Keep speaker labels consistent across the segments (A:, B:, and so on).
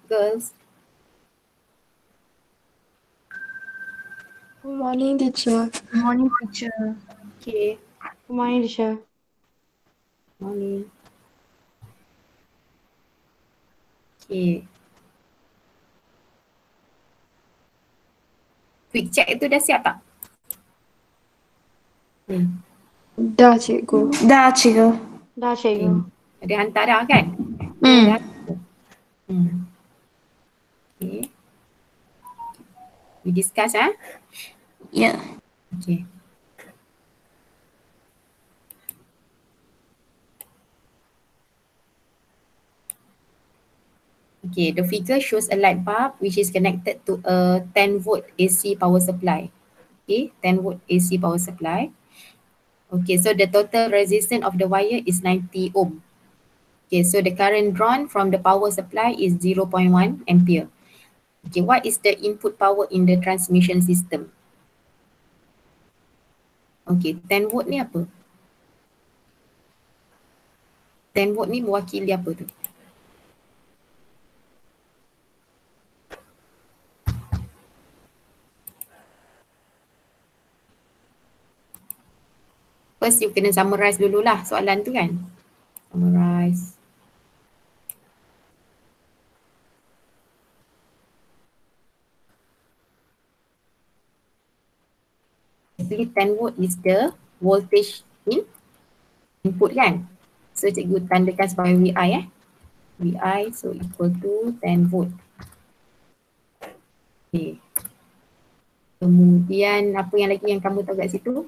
A: girls.
B: Good morning, teacher.
C: Good morning, teacher.
A: Okay,
B: Good morning, teacher.
A: morning. Okay. Quick check tu dah siap tak?
B: Dah, cikgu.
C: Dah, cikgu.
B: Dah, cikgu.
A: Ada hantar dah kan?
C: Hmm.
A: Dah. Okay. We discuss
C: Ya.
A: Okay. Okay, the figure shows a light bulb which is connected to a 10 volt AC power supply. Okay, 10 volt AC power supply. Okay, so the total resistance of the wire is 90 ohm. Okay, so the current drawn from the power supply is 0.1 ampere. Okay, what is the input power in the transmission system? Okay, 10 volt ni apa? 10 volt ni mewakili apa tu? First you kena summarize dululah soalan tu kan. Summarize. Actually 10 volt is the voltage in input kan. So cikgu tandakan sebagai VI VI so equal to 10 volt. Okay. Kemudian apa yang lagi yang kamu tahu kat situ?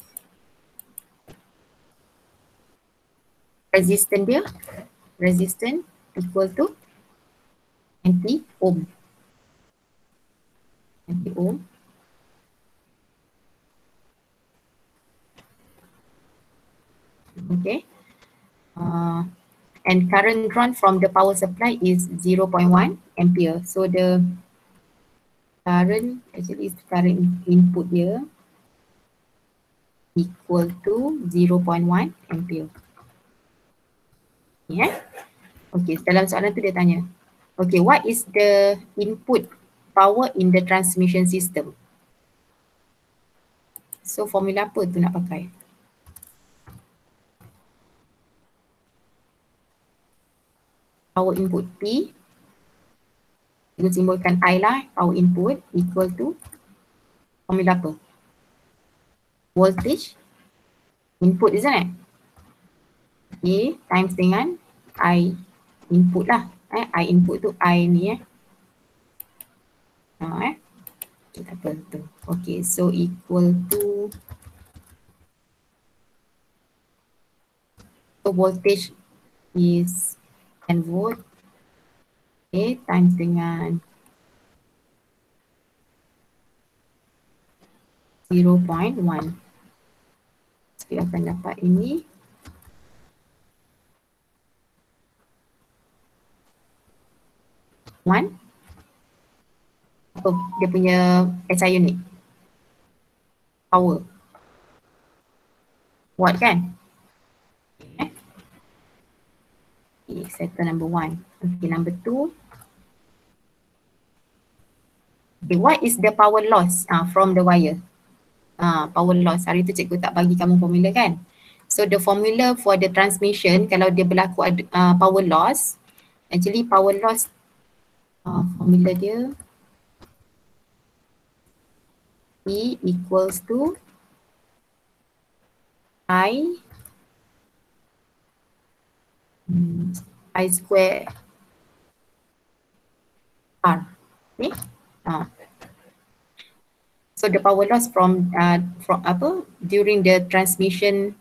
A: Resistance dia. Resistance equal to 90 ohm. 90 ohm. Okay. And current drawn from the power supply is 0.1 ampere. So the current actually is current input dia equal to 0.1 ampere. Yeah. Okay, dalam soalan tu dia tanya. Okay, what is the input power in the transmission system? So formula apa tu nak pakai? Power input P. Kita simbolkan I lah, power input equal to formula apa? Voltage input, isn't it? Okay, times dengan I input lah. I input tu I ni Okay, tak apa tu. Okay, so equal to so voltage is 10 volt. Okay, times dengan 0.1. So kita akan dapat ini. One. Apa dia punya SI unit? Power. Watt kan? Okay, settle number 1. Okay, number 2. Okay, what is the power loss from the wire? Power loss. Hari tu cikgu tak bagi kamu formula kan? So the formula for the transmission kalau dia berlaku power loss, actually power loss formula dia E equals to I square R. Okay. So the power loss from during the transmission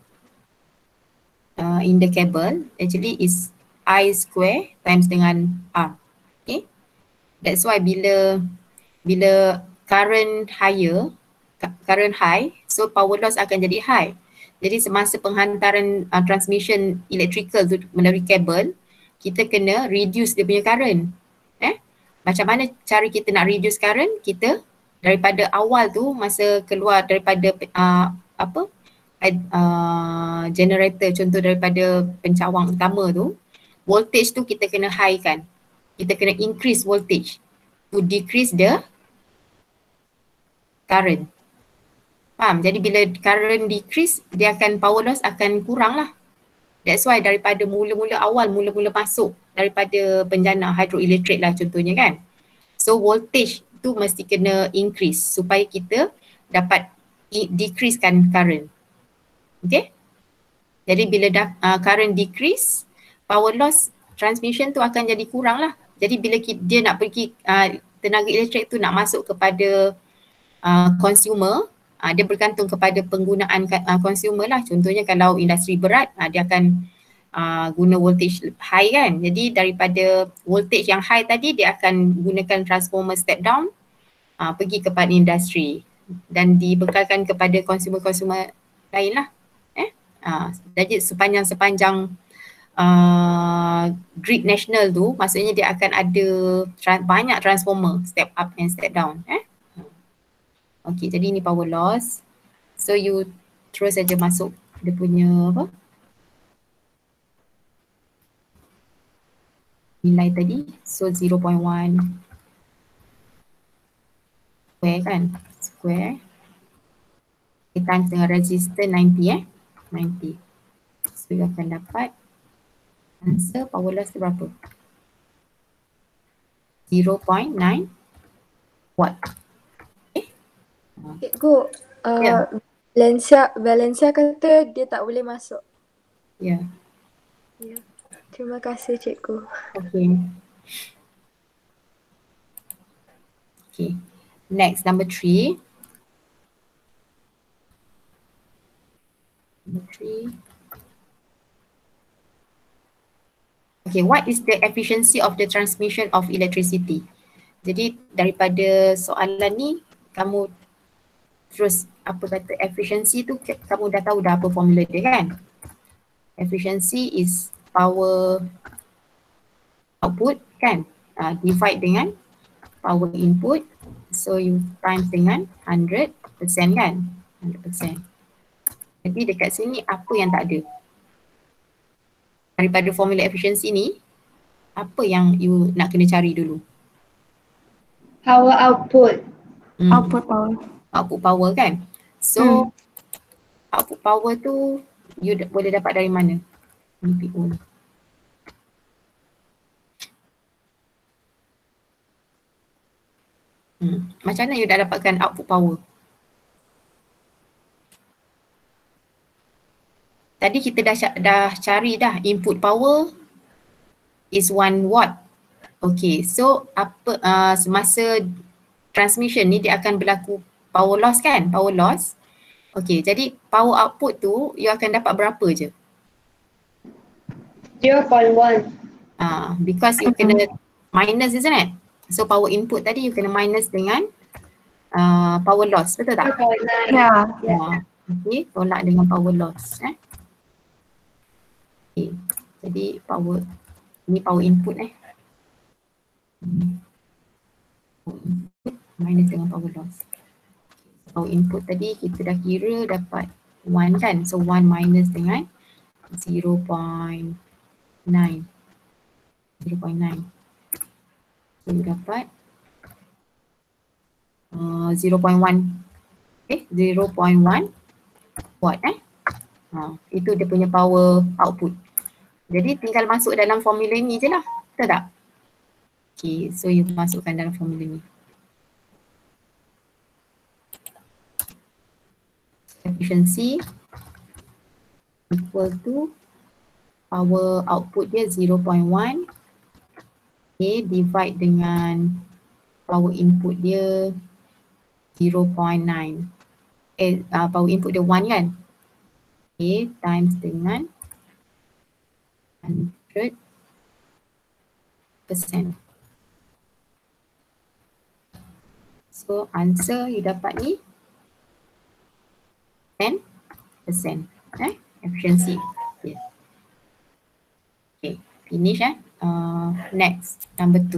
A: in the cable actually is I square times dengan R. Okay. That's why bila current high, so power loss akan jadi high. Jadi semasa penghantaran transmission electrical tu melalui kabel, kita kena reduce dia punya current. Macam mana cara kita nak reduce current? Kita daripada awal tu masa keluar daripada generator, contoh daripada pencawang utama tu, voltage tu kita kena high kan. kita kena increase voltage to decrease the current. Faham? Jadi bila current decrease, dia akan power loss akan kurang lah. That's why daripada mula-mula masuk daripada penjana hydroelectric lah contohnya kan. So voltage tu mesti kena increase supaya kita dapat decreasekan current. Okay? Jadi bila current decrease, power loss transmission tu akan jadi kurang lah. Jadi bila dia nak pergi tenaga elektrik tu nak masuk kepada consumer, dia bergantung kepada penggunaan consumer lah. Contohnya kalau industri berat, dia akan guna voltage high kan. Jadi daripada voltage yang high tadi, dia akan gunakan transformer step down pergi kepada industri dan dibekalkan kepada consumer-consumer lain lah. Jadi sepanjang grid national tu, maksudnya dia akan ada banyak transformer step up and step down. Okay, jadi ini power loss. So you terus saja masuk dia punya apa? Nilai tadi. So 0.1 square kan? Square. Kita times dengan resistor 90 90. So you akan dapat answer power loss tu berapa? 0.9 watt.
B: Cikgu,
A: Ya.
B: Valencia kata dia tak boleh masuk.
A: Ya.
B: Ya. Terima kasih cikgu.
A: Okay. Okay. Next, number 3. Number 3. Okay, what is the efficiency of the transmission of electricity? Jadi daripada soalan ni, kamu terus apa kata efficiency tu kamu dah tahu dah apa formula dia kan? Efficiency is power output kan? Divide dengan power input. So you times dengan 100% kan? 100%. Jadi dekat sini apa yang tak ada? Daripada formula efficiency ni, apa yang you nak kena cari dulu?
C: Power output.
B: Output power.
A: Output power kan? So output power tu you boleh dapat dari mana? PO ni. Macam mana you dah dapatkan output power? Tadi kita dah cari dah input power is 1 watt. Okay, so apa semasa transmission ni dia akan berlaku power loss kan? Power loss. Okay, jadi power output tu you akan dapat berapa je?
C: 0.1.
A: Because you kena minus, isn't it? So power input tadi you kena minus dengan power loss, betul tak?
C: 0.9.
B: Ya.
A: Okay, tolak dengan power loss. Okay, jadi power, ni power input Power input minus dengan power loss. Power input tadi kita dah kira dapat 1 kan? So 1 minus dengan 0.9. 0.9. So you dapat 0.1. Okay, 0.1 watt itu dia punya power output. Jadi tinggal masuk dalam formula ni je lah. Betul tak? Okay, so you masukkan dalam formula ni. Efficiency equal to power output dia 0.1. Okay, divide dengan power input dia 0.9. Power input dia 1 kan? Okay, times dengan 100%. So answer you dapat ni 10%. Efficiency. Yeah. Okay, finish next, number 2.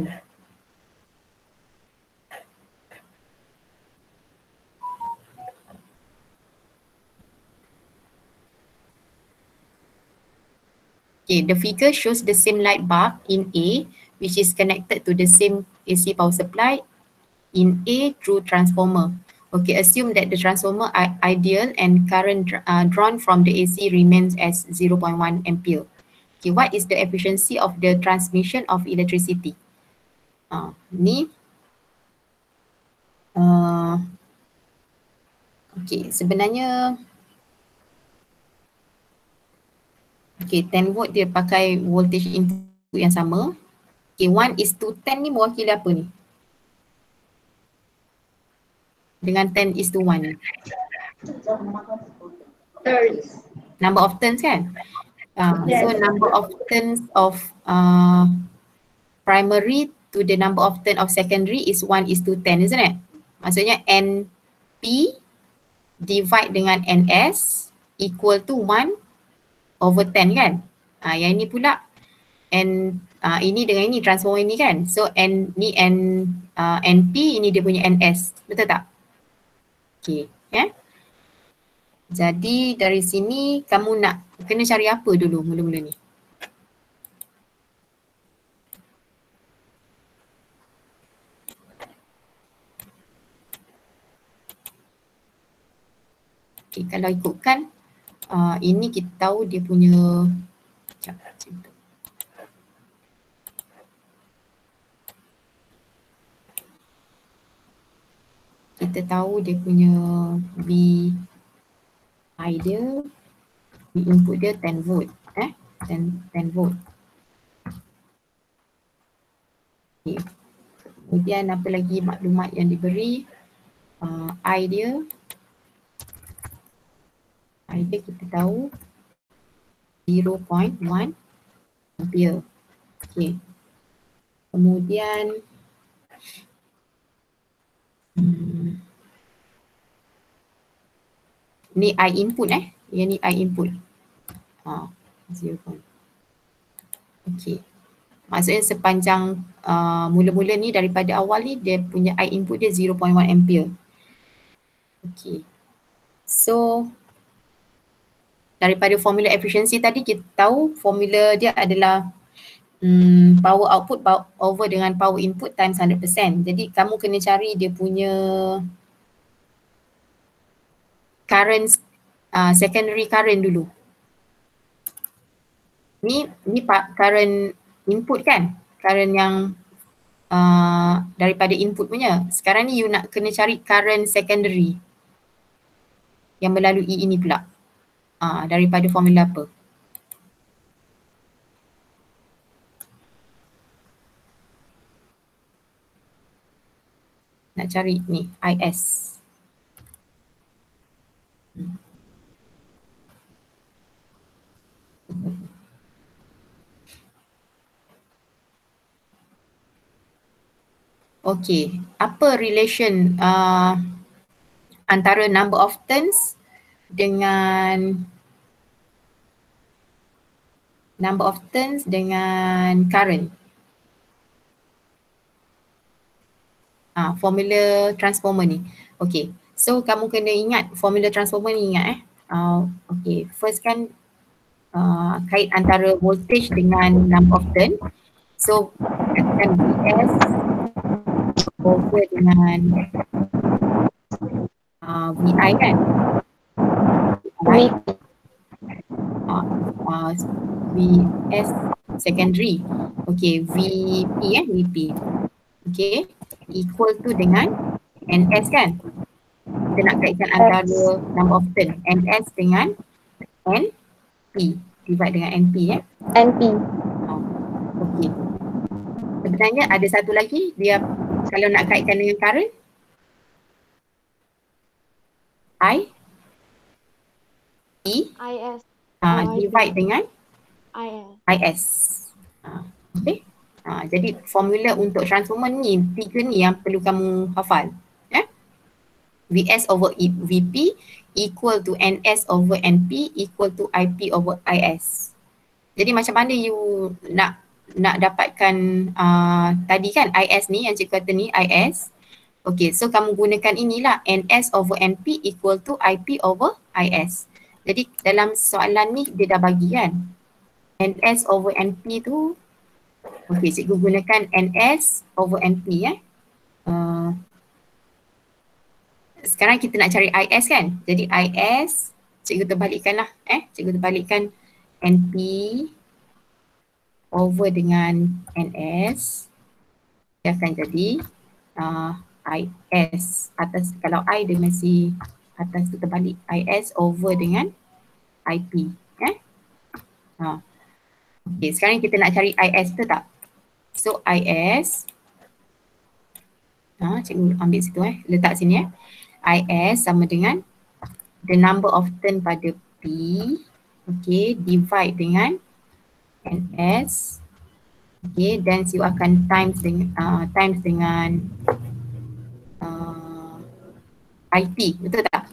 A: Okay, the figure shows the same light bulb in A, which is connected to the same AC power supply in A through transformer. Okay, assume that the transformer ideal and current drawn from the AC remains as 0.1 ampere. Okay, what is the efficiency of the transmission of electricity? Ni okay, sebenarnya okay, 10 volt dia pakai voltage input yang sama. Okay, 1:10 ni mewakili apa ni? Dengan 10:1.
C: Turns.
A: Number of turns kan?
C: Yes.
A: So number of turns of primary to the number of turn of secondary is 1:10, isn't it? Maksudnya NP divide dengan NS equal to 1/10 kan? Yang ini pula ini dengan ini transformer ini kan? So NP ini dia punya NS, betul tak? Okay, ya. Jadi dari sini kamu nak kena cari apa dulu mula-mula ni? Okay, kalau ikutkan ini kita tahu dia punya kita tahu dia punya V dia, V input dia 10 volt 10 volt. Okay. Kemudian apa lagi maklumat yang diberi? I dia kita tahu 0.1 ampere. Okay. Kemudian ni I input yang ni I input. 0. Okay. Maksudnya sepanjang mula-mula ni daripada awal ni dia punya I input dia 0.1 ampere. Okay. So daripada formula efficiency tadi kita tahu formula dia adalah power output over dengan power input times 100%. Jadi kamu kena cari dia punya current, secondary current dulu. Ni current input kan? Current yang daripada input punya. Sekarang ni you nak kena cari current secondary yang melalui ini pula. Daripada formula apa? Nak cari ni IS. Okay, apa relation antara number of turns dengan current? Formula transformer ni. Okay, so kamu kena ingat formula transformer ni ingat okay, first kan kait antara voltage dengan number of turn. So katakan VS over dengan VI kan? VS secondary. Okay, VP okay, equal to dengan NS kan? Kita nak kaitkan antara number of turn NS dengan NP divide dengan NP
B: NP.
A: Okay. Sebenarnya ada satu lagi dia kalau nak kaitkan dengan current
B: IS.
A: Divide dengan IS. Okay. Jadi formula untuk transformer ni, tiga ni yang perlu kamu hafal. VS over VP equal to NS over NP equal to IP over IS. Jadi macam mana you nak dapatkan tadi kan IS ni yang cikgu kata ni IS. Okay, so kamu gunakan inilah NS over NP equal to IP over IS. Jadi dalam soalan ni dia dah bagi kan NS over NP tu, okey, cikgu gunakan NS over NP sekarang kita nak cari IS kan? Jadi IS, cikgu terbalikkan lah. Cikgu terbalikkan NP over dengan NS. Dia akan jadi IS atas, kalau I dia masih atas tu terbalik, IS over dengan IP. Okay, sekarang kita nak cari IS tu tak? So IS, cikgu ambil situ letak sini IS sama dengan the number of turn pada P, okay, divide dengan NS, okay, then you akan times dengan IP, betul tak?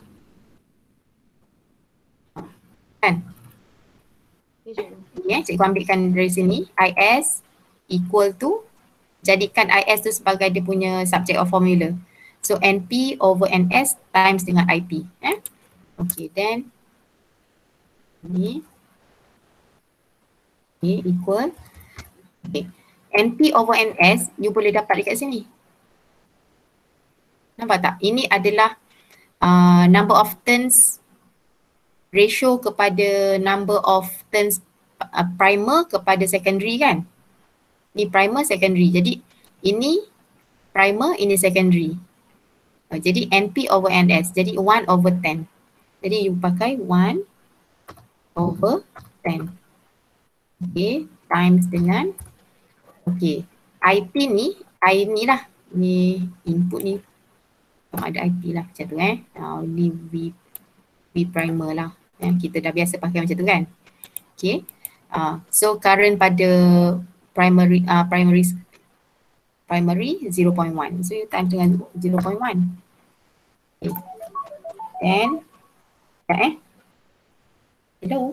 A: Kan? Cikgu ambilkan dari sini, IS equal to, jadikan IS tu sebagai dia punya subject of formula. So NP over NS times dengan IP. Okay, then ni equal, okay, NP over NS you boleh dapat dekat sini. Nampak tak? Ini adalah number of turns ratio kepada number of turns primer kepada secondary kan? Ni primer, secondary. Jadi ini primer, ini secondary. Jadi NP over NS. Jadi 1 over 10. Jadi you pakai 1 over 10. Okay, times dengan, okay, IP ni, I ni lah. Ni input ni. Ada IP lah macam tu ni V primer lah. Kita dah biasa pakai macam tu kan. Okay. So current pada primary 0.1. So you times dengan 0.1. Okay. Then hello.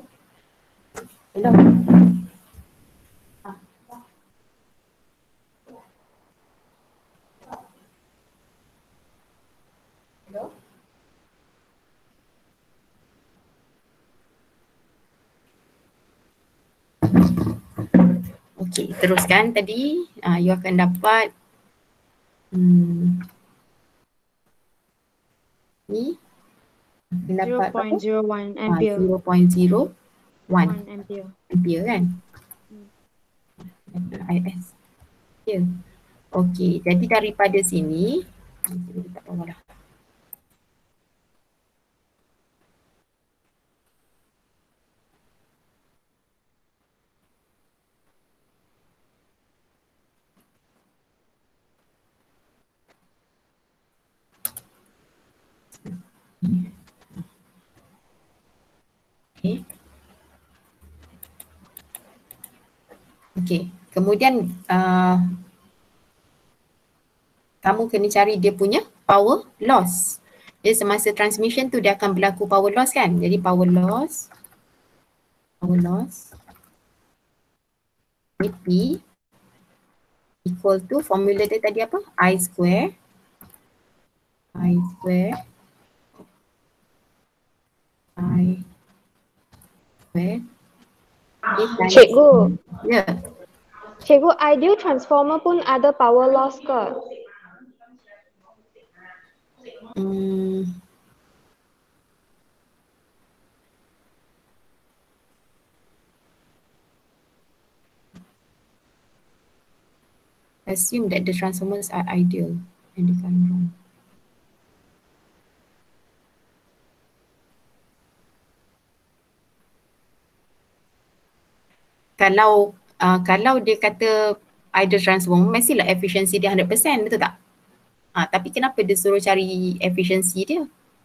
A: Okey, teruskan tadi you akan dapat ni dapat
D: 0.01 ampere.
A: 0.01
D: ampere
A: kan? IS. Ya. Okey, jadi daripada sini tak tahu lah. Okay. Okay. Kemudian kamu kena cari dia punya power loss. Jadi semasa transmission tu dia akan berlaku power loss kan? Jadi power loss AP equal to, formula dia tadi apa? I square
B: Cikgu.
A: Ya.
B: Cikgu, ideal transformer pun ada power loss ke?
A: Assume that the transformers are ideal and they can run. Kalau dia kata ideal transformer, mestilah efficiency dia 100%, betul tak? Tapi kenapa dia suruh cari efficiency dia?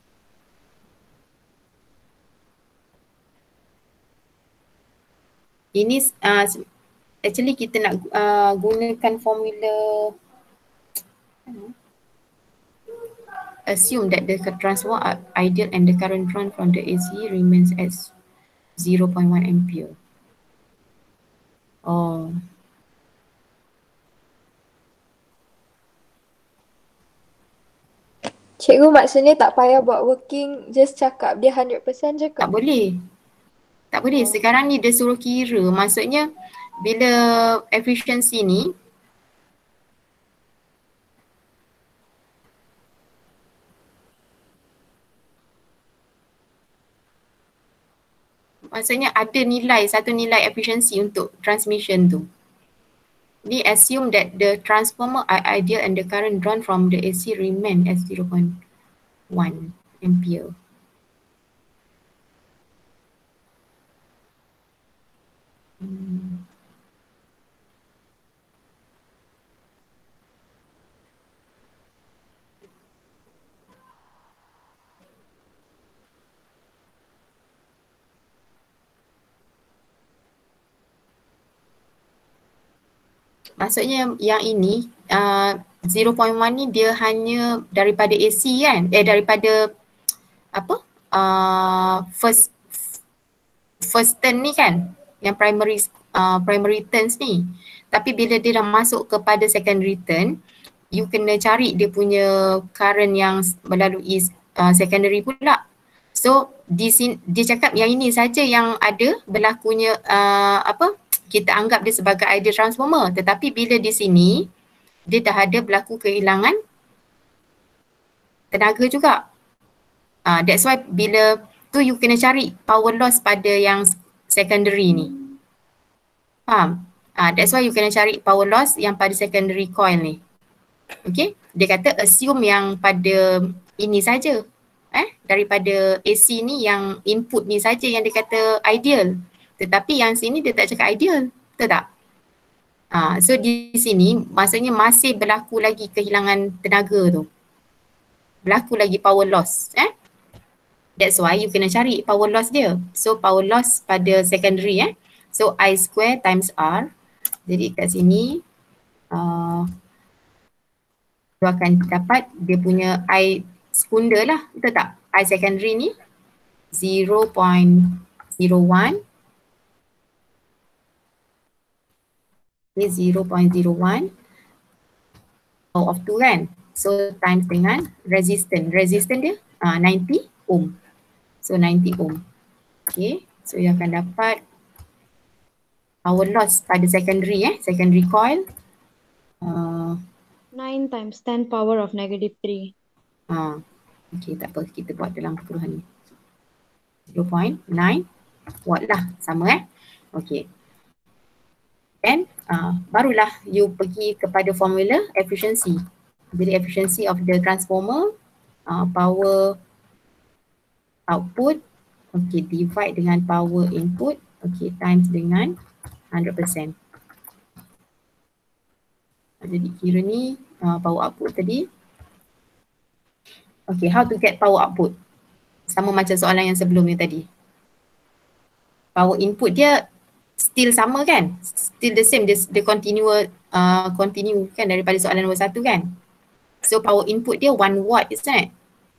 A: Ini actually kita nak gunakan formula assume that the transformer are ideal and the current run from the AC remains at 0.1 ampere. Oh.
B: Cikgu maksudnya tak payah buat working, just cakap dia 100% je ke?
A: Tak boleh. Tak boleh. Sekarang ni dia suruh kira. Maksudnya bila efficiency ni maksudnya ada nilai, satu nilai efficiency untuk transmission tu. We assume that the transformer are ideal and the current drawn from the AC remain as 0.1 ampere. Maksudnya yang ini 0.1 ni dia hanya daripada AC kan? Daripada apa? First turn ni kan? Yang primary turns ni. Tapi bila dia dah masuk kepada secondary turn, you kena cari dia punya current yang melalui secondary pula. So di sini dia cakap yang ini saja yang ada berlakunya kita anggap dia sebagai ideal transformer, tetapi bila di sini dia dah ada berlaku kehilangan tenaga juga. That's why bila tu you kena cari power loss pada yang secondary ni. Faham? That's why you kena cari power loss yang pada secondary coil ni. Okay, dia kata assume yang pada ini saja. Daripada AC ni yang input ni saja yang dia kata ideal. Tetapi yang sini dia tak cakap ideal. Betul tak? So di sini maksudnya masih berlaku lagi kehilangan tenaga tu. Berlaku lagi power loss. That's why you kena cari power loss dia. So power loss pada secondary So I square times R. Jadi kat sini you akan dapat dia punya I sekunder lah. Betul tak? I secondary ni 0.01 0.01 power of 2 kan. So times dengan resistance. Resistance dia 90 ohm. So 90 ohm. Okay. So you akan dapat power loss pada secondary secondary coil
D: 9 times 10 power of -3.
A: Okay, tak apa. Kita buat dalam perpuluhan ni. 0.9 watt lah. Sama Okay. Then barulah you pergi kepada formula efficiency. Jadi efficiency of the transformer, power output, okay, divide dengan power input, okay, times dengan 100%. Jadi kira ni power output tadi. Okay, how to get power output? Sama macam soalan yang sebelum ni tadi. Power input dia still sama kan? Still the same, dia continue kan daripada soalan nombor 1 kan? So power input dia 1 watt, isn't it?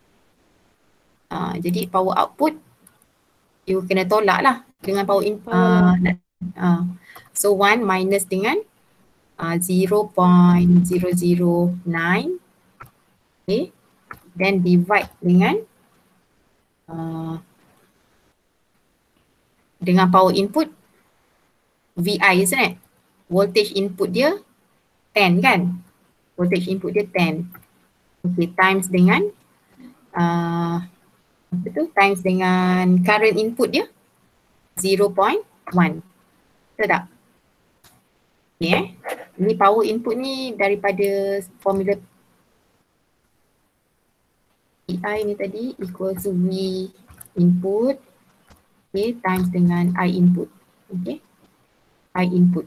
A: Jadi power output you kena tolak lah dengan power input. So 1 minus dengan 0.009, okay, then divide dengan power input VI, isn't it? Voltage input dia 10 kan? Voltage input dia 10. Okay, times dengan times dengan current input dia 0.1. Betul tak? Okay, ni power input ni daripada formula PI ni tadi equal to V input, okay, times dengan I input. Okay, I input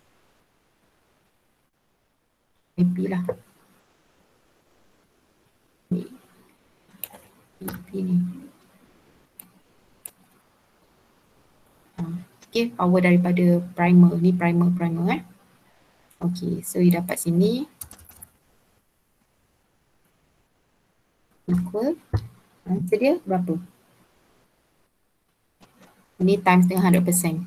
A: IP lah. IP ni. Okay, power daripada primer. Ni primer Okay, so you dapat sini equal, answer dia berapa? Ini times dengan 100%.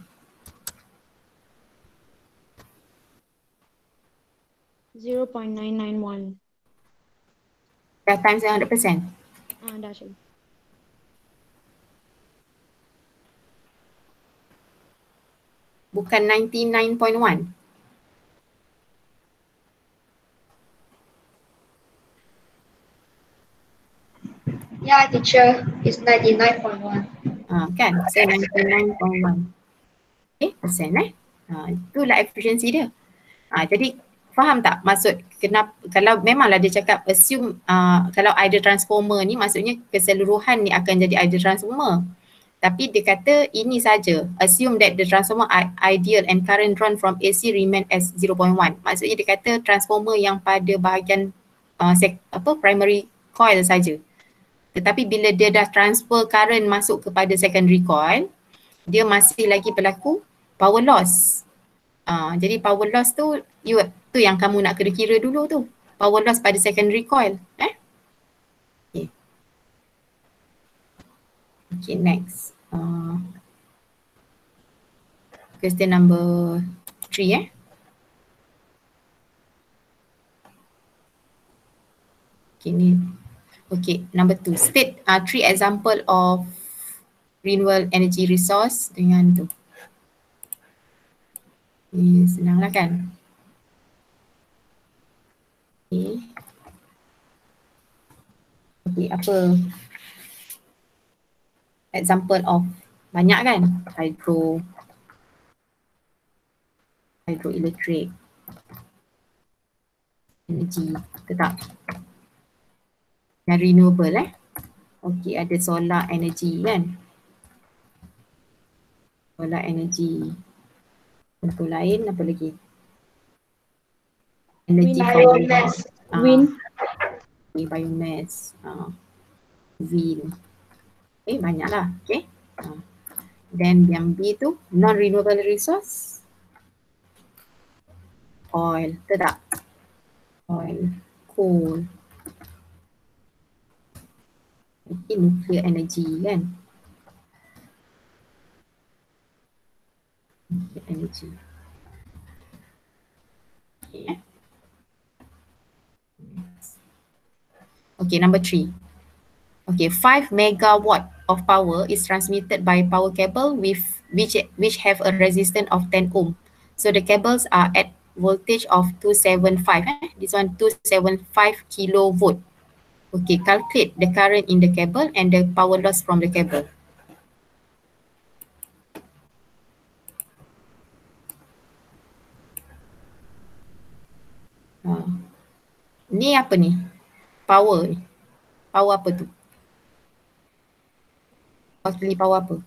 D: 0.991.
A: Dah times dengan 100%.
D: Dah Syed.
A: Bukan 99.1.
C: Yeah, teacher, it's 99.1.
A: Kan? So 99.1. Persen itulah efficiency dia. Jadi faham tak maksud kenapa, kalau memanglah dia cakap assume kalau ideal transformer ni maksudnya keseluruhan ni akan jadi ideal transformer. Tapi dia kata ini saja, assume that the transformer ideal and current drawn from AC remain as 0.1. Maksudnya dia kata transformer yang pada bahagian primary coil saja. Tetapi bila dia dah transfer current masuk kepada secondary coil, dia masih lagi berlaku power loss. Jadi power loss tu tu yang kamu nak kira-kira dulu tu. Power loss pada secondary coil. Okay, next. Question number 3 Okay, ni. Okay, number 2. State 3 example of renewable energy resource dengan tu. Ni senanglah kan? Okay. Okay, apa example of banyak kan? Hydroelectric energy, betul tak? Yang renewable Okay, ada solar energy kan? Solar energy. Contoh lain apa lagi? Energy
C: Biomass.
D: Wind.
A: Biomass. Wind. Banyaklah. Okay. Then yang B tu non-renewable resource. Oil. Betul tak? Oil. Coal. Okay, nuclear energy kan? Nuclear energy. Okay. Okay, number 3. Okay, 5 megawatt of power is transmitted by power cable with which have a resistance of 10 ohm. So the cables are at voltage of 275. This one 275 kilovolt. Okay, calculate the current in the cable and the power loss from the cable. Ni apa ni? Power ni. Power apa tu? Actually power apa?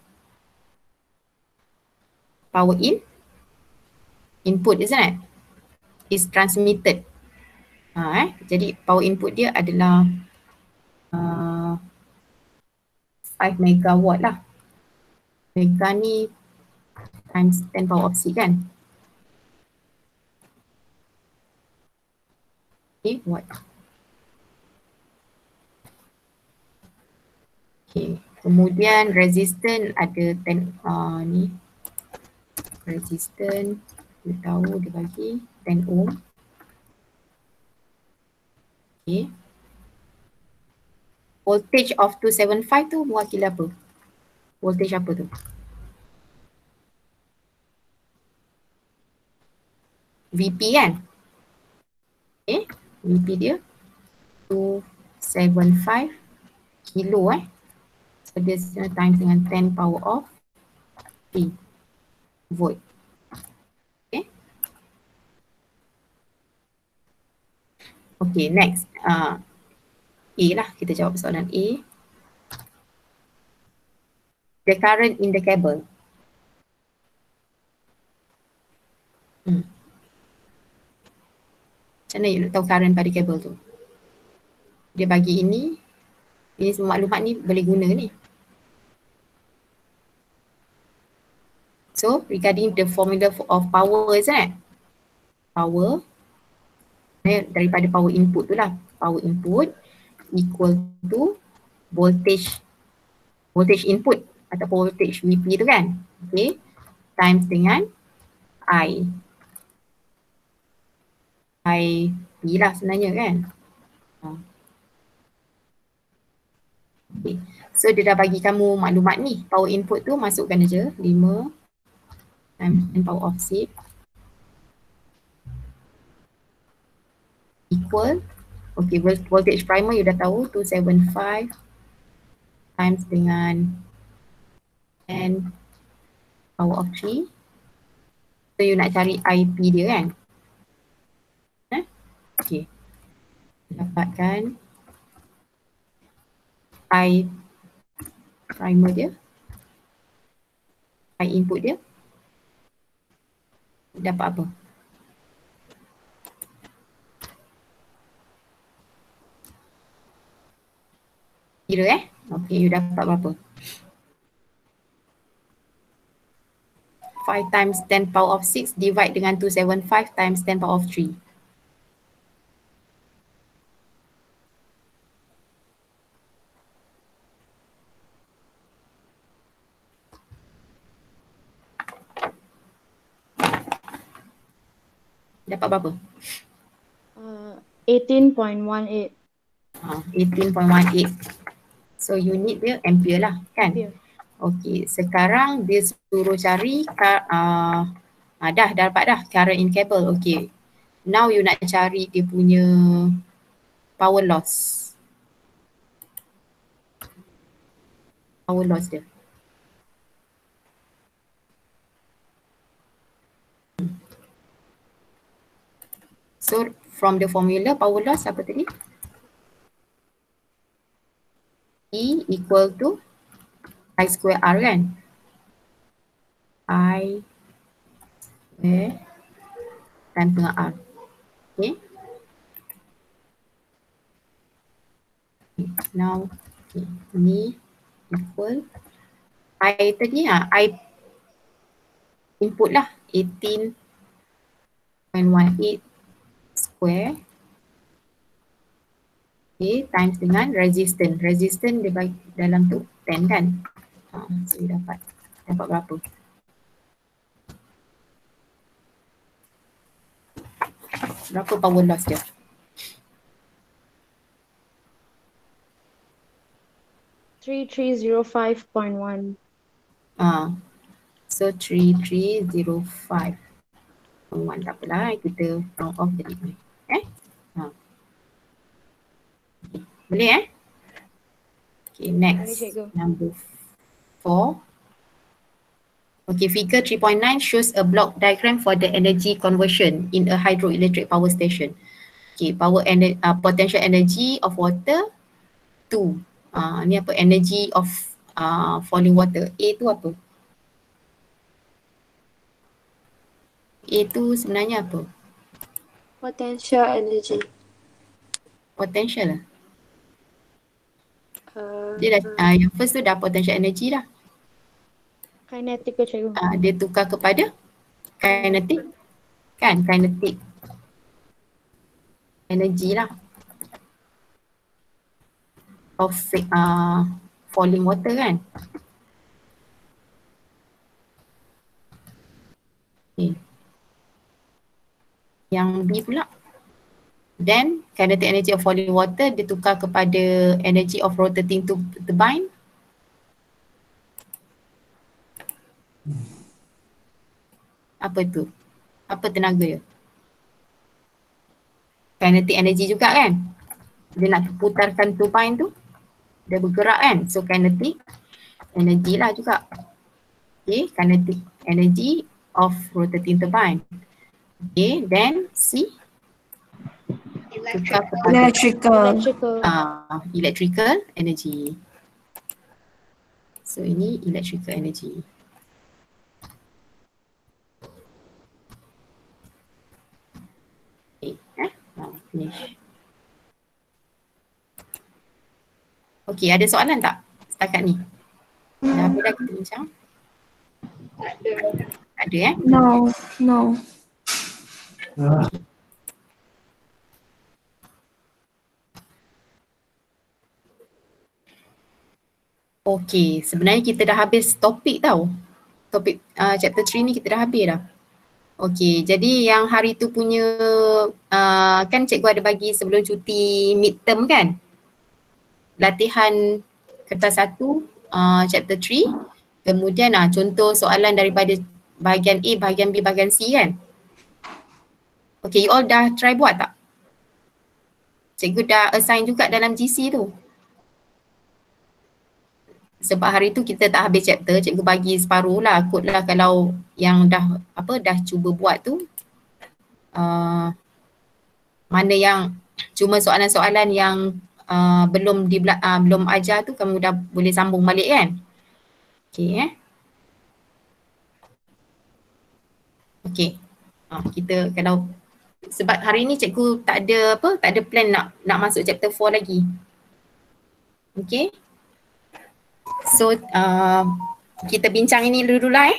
A: Power input, isn't it? Is transmitted. Jadi power input dia adalah 5 megawatt lah. Mega ni times 10 power of 6 kan? Okay, watt. Okay, kemudian resistance ada 10 ni. Resistance kita tahu dia bagi 10 ohm. Okay. Voltage of 275 tu mewakili apa? Voltage apa tu? VP kan? Okay, VP dia 275 kilo So dia times dengan 10 power of 3 volt. Okay. Okay, next. A lah, kita jawab soalan A. The current in the cable. Macam mana you nak tahu current pada kabel tu? Dia bagi ini semua maklumat ni boleh guna ni. So regarding the formula of power, isn't it? Power daripada power input tu lah. Power input equal to voltage input atau voltage VP tu kan. Okay. Times dengan I P lah sebenarnya kan. Okay. So dia dah bagi kamu maklumat ni. Power input tu masukkan aja 5 times 10 power of 6 equal, okay, voltage primer you dah tahu 275 times dengan 10 power of 3. So you nak cari IP dia kan? Okay, dapatkan I primer dia, I input dia, dapat apa? Kira okay, you dapat berapa? 5 times 10 power of 6 divide dengan 275 times 10 power of 3. Dapat berapa?
D: 18.18.
A: 18.18. So unit dia ampere lah kan?
D: Ampere.
A: Okey, sekarang dia suruh cari dah dapat dah current in cable. Okey. Now you nak cari dia punya power loss. Power loss dia. So from the formula power loss apa tadi? E equal to I square R kan? I square times dengan R. Okay. Now ni equal I tadi I input lah 18.18 square, okay, times dengan resistance. Resistance dia bagi dalam tu 10 kan? So dapat berapa? Berapa power loss dia?
D: $3305.1.
A: So 3305. Tak apalah, kita round off jadi ni. Boleh Okay, next.
D: Boleh, cikgu.
A: Number 4. Okay, figure 3.9 shows a block diagram for the energy conversion in a hydroelectric power station. Okay, potential energy of water 2. Ni apa? Energy of falling water. A tu apa? A tu sebenarnya apa?
B: Potential energy.
A: Potential lah. Dia dah, yang first tu dah potential energy dah.
D: Kinetic ke cikgu?
A: Dia tukar kepada kinetic kan? Kinetic energy lah of falling water kan? Okay. Yang B pula, then kinetic energy of falling water ditukar kepada energy of rotating turbine. Apa tu? Apa tenaga dia? Kinetic energy juga kan? Dia nak putarkan turbine tu, dia bergerak kan? So kinetic energy lah juga. Okay, kinetic energy of rotating turbine. Okay, then C.
C: Electrical
A: Electrical energy. So ini electrical energy. Okay, finish. Okay, ada soalan tak setakat ni? Dah habis dah kita bincang? Ada
B: No.
A: Okay, sebenarnya kita dah habis topik tau. Topik chapter 3 ni kita dah habis dah. Okay, jadi yang hari tu punya kan cikgu ada bagi sebelum cuti midterm kan? Latihan kertas 1 chapter 3. Kemudian contoh soalan daripada bahagian A, bahagian B, bahagian C kan. Okay, you all dah try buat tak? Cikgu dah assign juga dalam GC tu. Sebab hari tu kita tak habis chapter, cikgu bagi separuh lah, kod lah kalau yang dah cuba buat tu. Mana yang cuma soalan-soalan yang belum ajar tu kamu dah boleh sambung balik kan. Okay Okay. Kita kalau sebab hari ni cikgu tak ada plan nak masuk chapter 4 lagi. Okay. So kita bincang ini dulu lah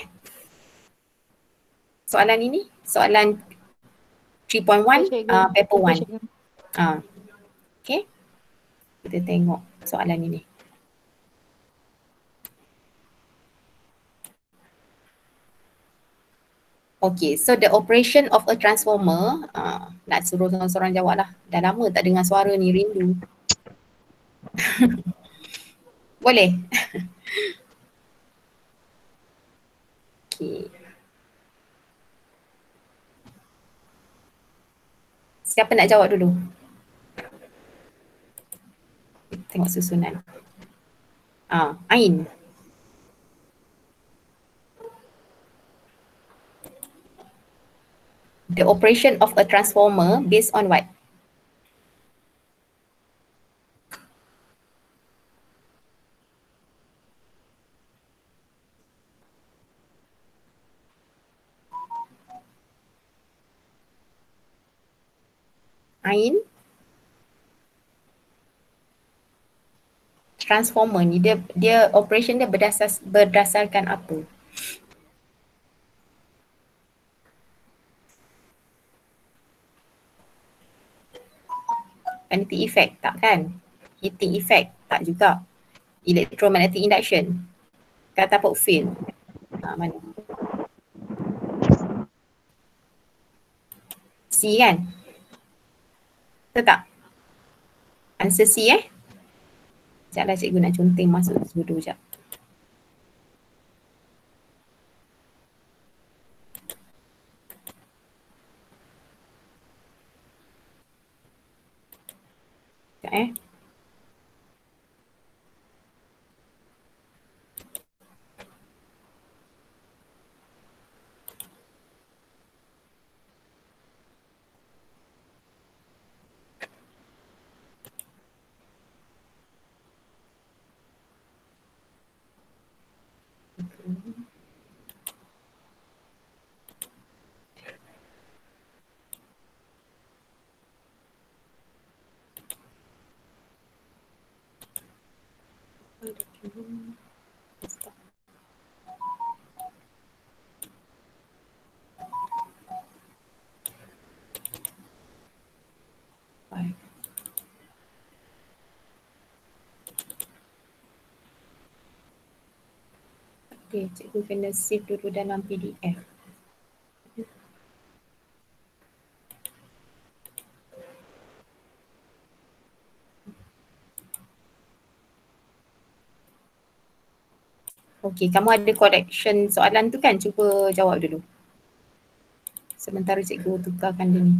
A: soalan ini, soalan 3.1 paper 1. Okay. Kita tengok soalan ini. Okay, so the operation of a transformer, nak suruh seorang-seorang jawab lah. Dah lama tak dengar suara ni, rindu. Boleh? Okay. Siapa nak jawab dulu? Tengok susunan. Ain. The operation of a transformer based on what? Ain? Transformer ni dia operation dia berdasarkan apa? Kinetic effect tak kan? Heating effect tak juga. Electromagnetic induction. Catapult field. Mana? C kan? Betul tak? Answer C Sekejap lah cikgu nak conteng masuk sudu sekejap. Sekejap Okay, cikgu kena save dulu dalam PDF. Okay, kamu ada correction soalan tu kan? Cuba jawab dulu. Sementara cikgu tukarkan dia ni.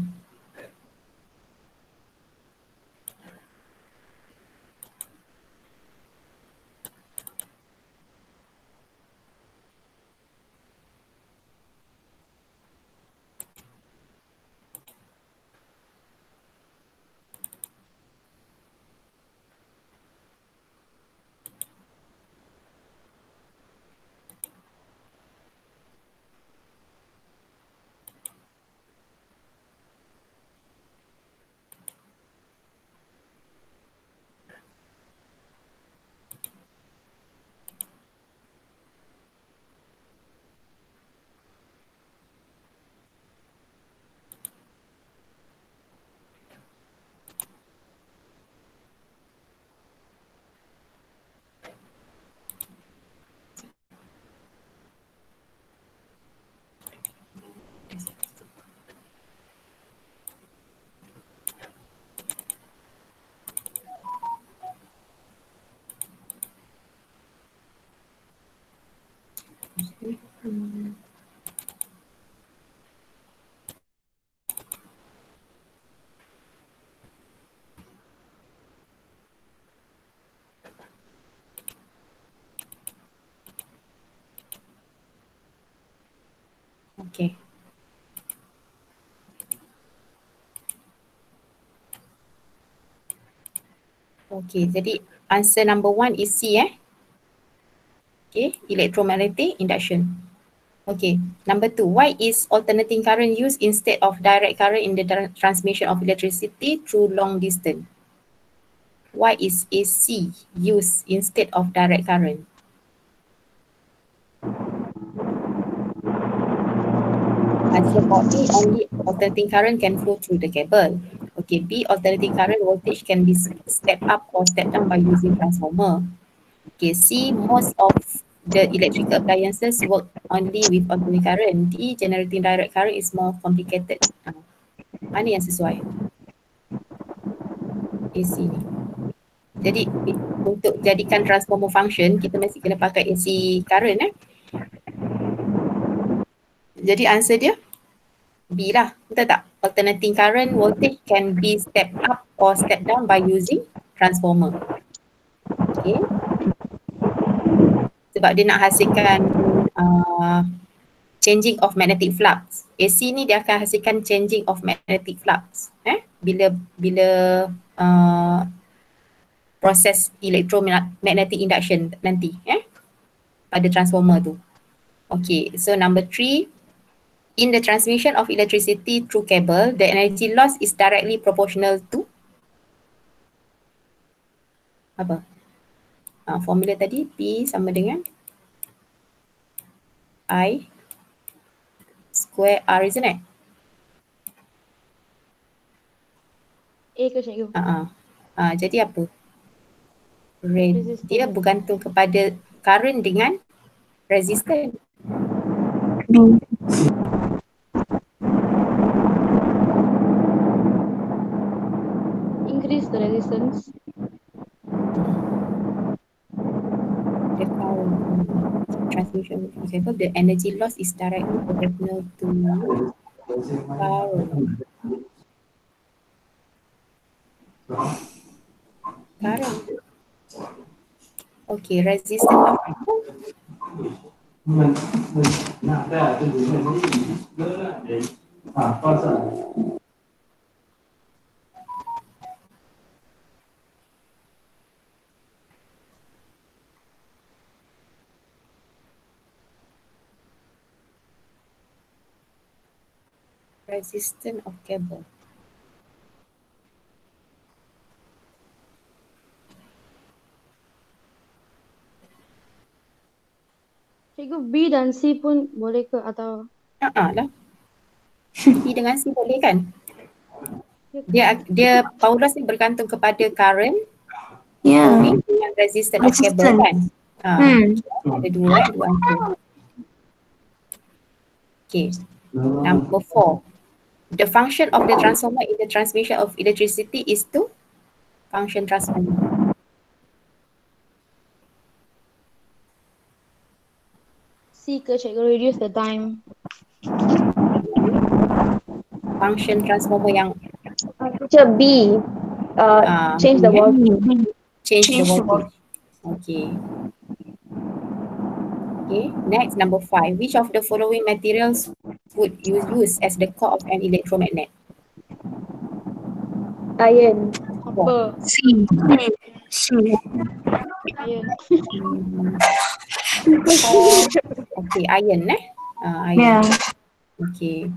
A: Okay. Okay, jadi answer number 1 is C Okay, electromagnetic induction. Okay, number 2, why is alternating current used instead of direct current in the transmission of electricity through long distance? Why is AC used instead of direct current? Answer for A, only alternating current can flow through the cable. Okay, B, alternating current voltage can be stepped up or stepped down by using transformer. Okay, C, most of the electrical appliances work only with alternating current. D, generating direct current is more complicated. Mana yang sesuai? AC ni. Jadi untuk jadikan transformer function, kita mesti kena pakai AC current Jadi answer dia B lah, betul tak? Alternating current voltage can be stepped up or stepped down by using transformer. Okay. Sebab dia nak hasilkan changing of magnetic flux. AC ni dia akan hasilkan changing of magnetic flux. Bila proses electromagnetic induction nanti pada transformer tu. Okay, so number 3, in the transmission of electricity through cable, the energy loss is directly proportional to apa? Formula tadi P sama dengan I square R, isn't it?
D: A ke cikgu?
A: Jadi apa? Dia bergantung kepada current dengan resistance.
D: Increase the resistance.
A: The current transmission of cable, the energy loss is directly proportional to current. Okay, resistance of resistance of cable.
D: Cikgu, B dan C pun boleh ke atau?
A: Lah. B dengan C boleh kan? Dia power loss ni bergantung kepada current dengan resistance of cable kan? Ada dua answer. Okay. Number 4. The function of the transformer in the transmission of electricity is to function transformer.
D: C ke cikgu, reduce the time.
A: Function transformer yang
C: Teacher B, change the voltage.
A: Change the voltage. Okay. Okay, next number 5. Which of the following materials would you use as the core of an electromagnet?
C: Iron.
D: Apa?
B: C.
D: Iron.
A: Okay, iron iron.
B: Yeah.
A: Okay.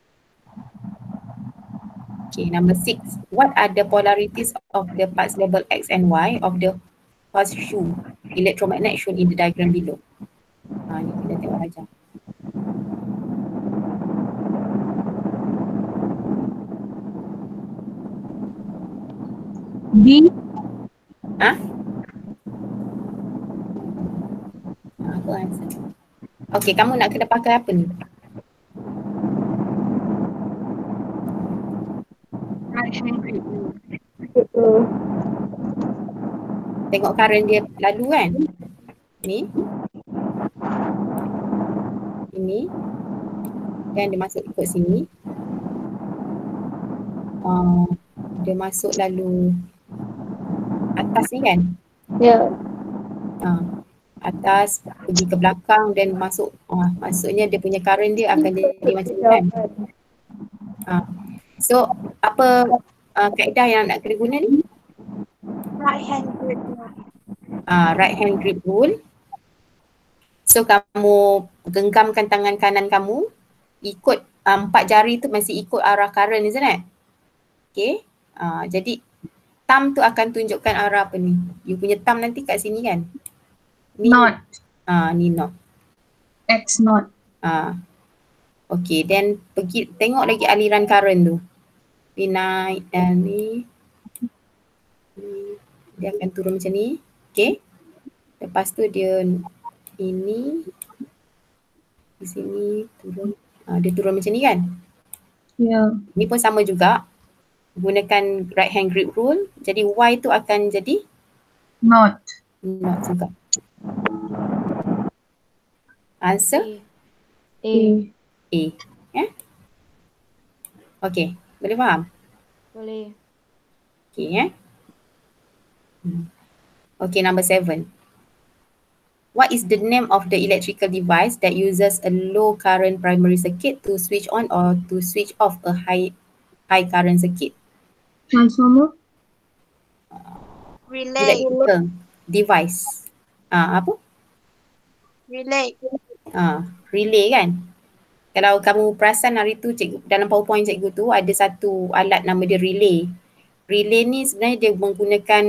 A: Okay, number 6. What are the polarities of the parts labeled X and Y of the horseshoe electromagnet shown in the diagram below? Ni kita tengok aja.
B: B.
A: Apa answer? Okay, kamu nak kena pakai apa ni? Tengok current dia lalu kan? Ni. Ini. Dan dia masuk ikut sini. Dia masuk lalu atas ni kan?
C: Yeah.
A: atas pergi ke belakang dan masuk, maksudnya dia punya current dia akan jadi macam ni kan. So apa kaedah yang nak kena guna ni?
C: Right hand grip.
A: Right hand grip rule. So kamu genggamkan tangan kanan kamu, ikut 4 jari tu masih ikut arah current, isn't it? Okay, jadi thumb tu akan tunjukkan arah apa ni. You punya thumb nanti kat sini kan? Ni,
E: Not.
A: ni not.
E: X not.
A: Okay, then pergi tengok lagi aliran current tu. Ni naik dan ni dia akan turun macam ni. Okay, lepas tu dia ini di sini turun, dia turun macam ni kan.
E: Yeah.
A: Ni pun sama juga, gunakan right hand grip rule, jadi Y tu akan jadi
E: Not.
A: not juga. Answer
D: A.
A: A. Okay, boleh faham?
D: Boleh.
A: Okay, Okay, number 7. What is the name of the electrical device that uses a low current primary circuit to switch on or to switch off a high current circuit?
E: Transformer.
C: Relay.
A: Electrical device. Apa?
C: Relay.
A: Relay kan? Kalau kamu perasan hari tu cikgu, dalam PowerPoint cikgu tu ada satu alat nama dia relay. Relay ni sebenarnya dia menggunakan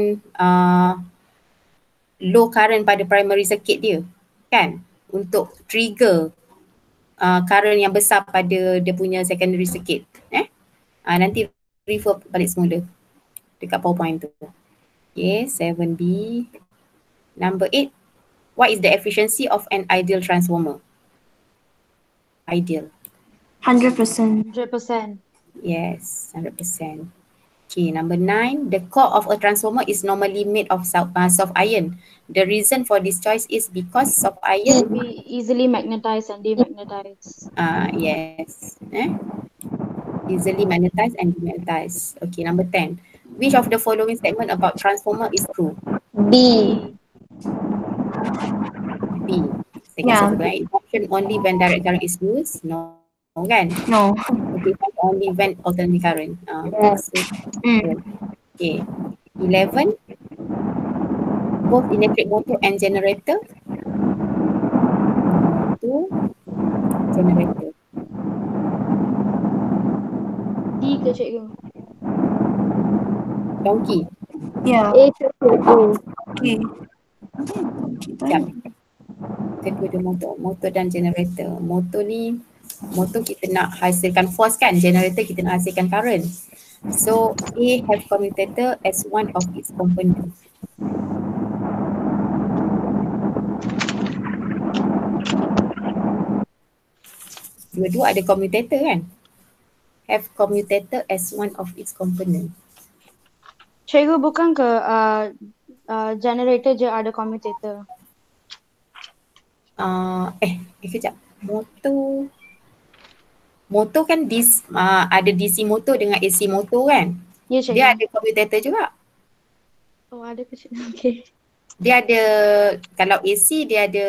A: low current pada primary circuit dia kan, untuk trigger current yang besar pada dia punya secondary circuit. Nanti refer balik semula dekat PowerPoint tu. Okay, 7B. Number 8. What is the efficiency of an ideal transformer? Ideal.
B: 100%.
D: 100%.
A: Yes, 100%. Okay, number 9. The core of a transformer is normally made of soft iron. The reason for this choice is because soft iron
D: Be easily magnetized and demagnetized.
A: yes. Easily magnetized and demagnetized. Okay, number 10. Which of the following statement about transformer is true?
C: B.
A: B. Second right? Function only when direct current is used? No, kan?
B: No.
A: Okay, only when alternating current.
C: Yes.
A: Okay. 11. Both electric motor and generator. Generator.
D: D ke cikgu?
A: Donkey.
B: Yeah.
C: A to A.
B: Okay.
A: Sekejap. Kedua dia motor dan generator. Motor kita nak hasilkan force kan, generator kita nak hasilkan current. So A have commutator as one of its component. Dua-dua ada commutator kan? Have commutator as one of its component.
D: Cikgu bukan ke generator je ada commutator?
A: Kejap. Motor kan ada DC motor dengan AC motor kan?
D: Ya cikgu.
A: Dia ada commutator juga.
D: Oh ada ke cikgu? Okay.
A: Dia ada, kalau AC dia ada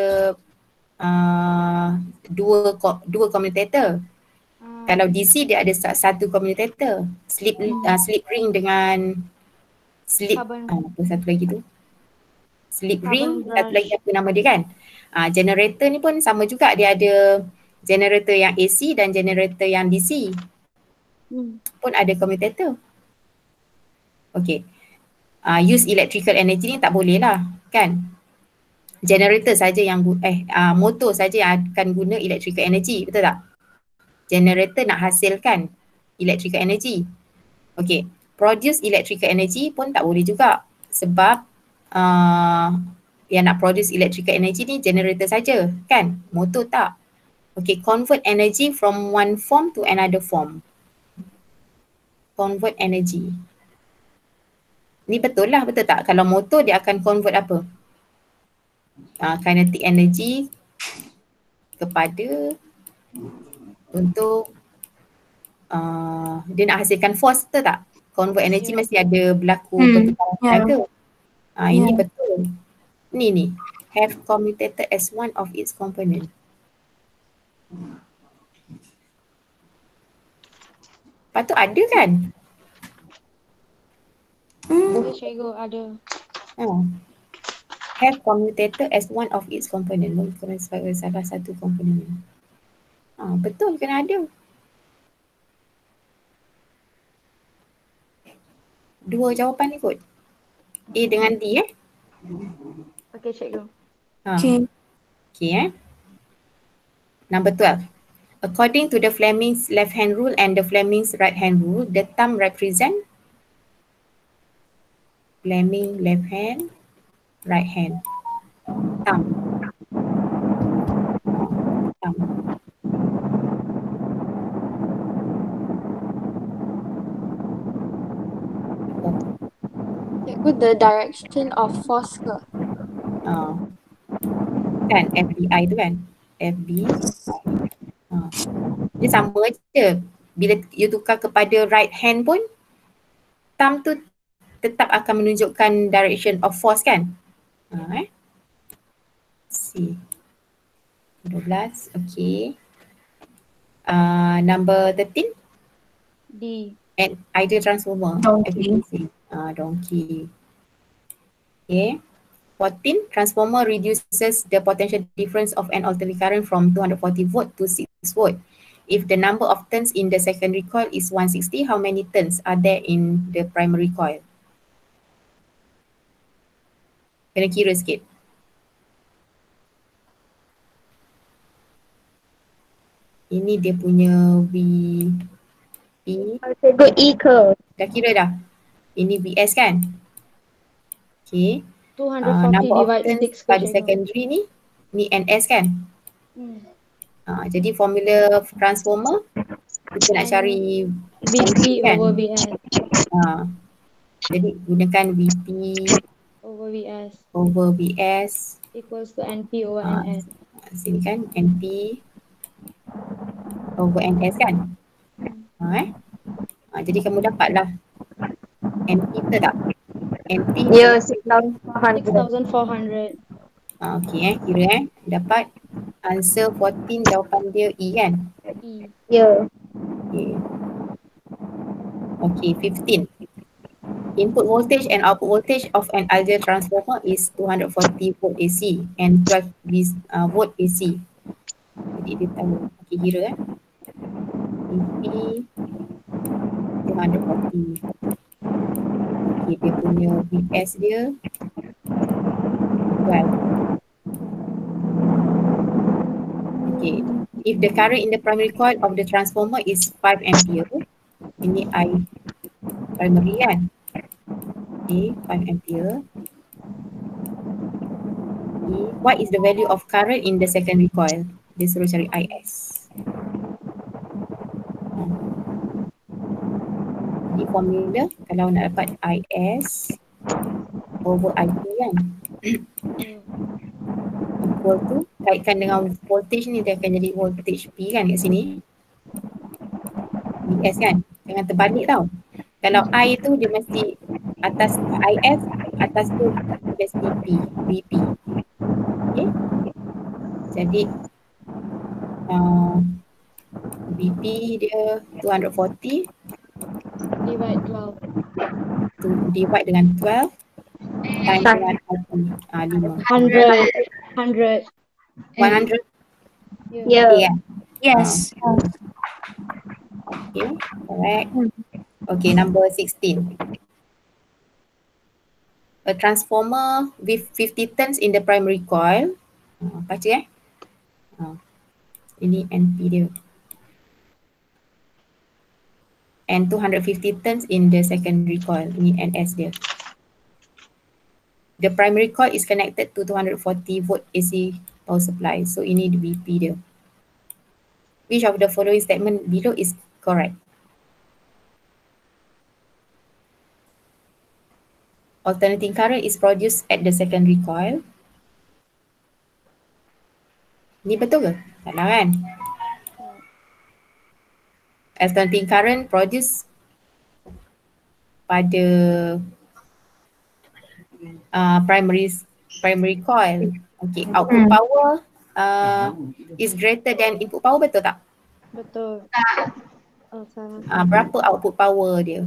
A: dua commutator. Kalau DC dia ada satu commutator. Slip ring dengan slip apa satu lagi tu? Slip ring, satu lagi apa nama dia kan? Generator ni pun sama juga, dia ada generator yang AC dan generator yang DC. Pun ada commutator. Okay. Use electrical energy ni tak boleh lah kan? Generator saja yang motor saja yang akan guna electrical energy, betul tak? Generator nak hasilkan electrical energy. Okay. Produce electrical energy pun tak boleh juga sebab yang nak produce electrical energy ni generator saja kan? Motor tak. Okay, convert energy from one form to another form. Convert energy. Ni betul lah, betul tak? Kalau motor dia akan convert apa? Kinetic energy kepada untuk dia nak hasilkan force, betul tak? Convert energy mesti ada berlaku pertukaran tenaga. Ini betul. Ni. have commutator as one of its component. Patut ada kan?
D: Ya, cikgu ada.
A: Have commutator as one of its component. Bukan sebagai salah satu komponen. Betul, kena ada. Dua jawapan ni kot. A dengan D
D: Okey, cikgu.
C: Okay.
A: Okay Number 12. According to the Fleming's left hand rule and the Fleming's right hand rule, the thumb represent Fleming left hand, right hand. Thumb. Thumb.
B: Cikgu, the direction of force ke?
A: Kan FBI tu kan, FBI. Dia sama je. Bila you tukar kepada right hand pun, thumb tu tetap akan menunjukkan direction of force kan. See. 12, okay. Number 13.
D: D.
A: And ideal transformer.
E: Donkey.
A: Donkey. Okay. 14, transformer reduces the potential difference of an alternating current from 240 volt to 6 volt. If the number of turns in the secondary coil is 160, how many turns are there in the primary coil? Kena kira sikit. Ini dia punya
C: Cikgu E ke?
A: Dah kira dah. Ini VS kan? Okay.
D: 240
A: Number of
D: divide
A: turns
D: 6 ke,
A: pada
D: cikgu.
A: secondary ni NS kan? Jadi formula transformer kita nak cari
D: VP
A: kan?
D: over VS
A: Jadi gunakan VP
D: over VS
A: over VS
D: equals to NP over NS.
A: sini kan NP over NS kan? Jadi kamu dapatlah NP betul tak? NP
C: Ya, 6,400.
D: 6,400.
A: Okay kira dapat answer 14, jawapan dia E kan?
D: E.
C: Ya.
A: Okay 15. Input voltage and output voltage of an ideal transformer is 240 volt AC and 12 volt AC. Jadi dia tahu. Okay kira VP 240. Okay dia punya VS dia 12. Okay, if the current in the primary coil of the transformer is 5 ampere, ini I primary kan? Okay, 5 ampere. Okay, what is the value of current in the secondary coil? Dia suruh cari IS. Jadi formula kalau nak dapat IS over IP kan? Equal to, kaitkan dengan voltage ni dia akan jadi voltage P kan kat sini. VS kan? Jangan terbalik tau. Kalau I tu dia mesti atas IS, atas tu mesti VP. Okay. Jadi VP dia 240
D: Divide 12.
A: to divide dengan 12 times dengan 5.
D: 100. 100.
A: 100
C: Ya.
A: kan?
C: Yes.
A: Okay, correct. Okay, number 16. A transformer with 50 turns in the primary coil. Baca ini NP dia. And 250 turns in the secondary coil. Ini NS dia. The primary coil is connected to 240 volt AC power supply. So ini the VP dia. Which of the following statement below is correct? Alternating current is produced at the secondary coil. Ni betul ke? Salah kan? Alternating current produced pada primary coil. Okay, output power is greater than input power, betul tak?
D: Betul. Oh, salah.
A: Berapa output power dia?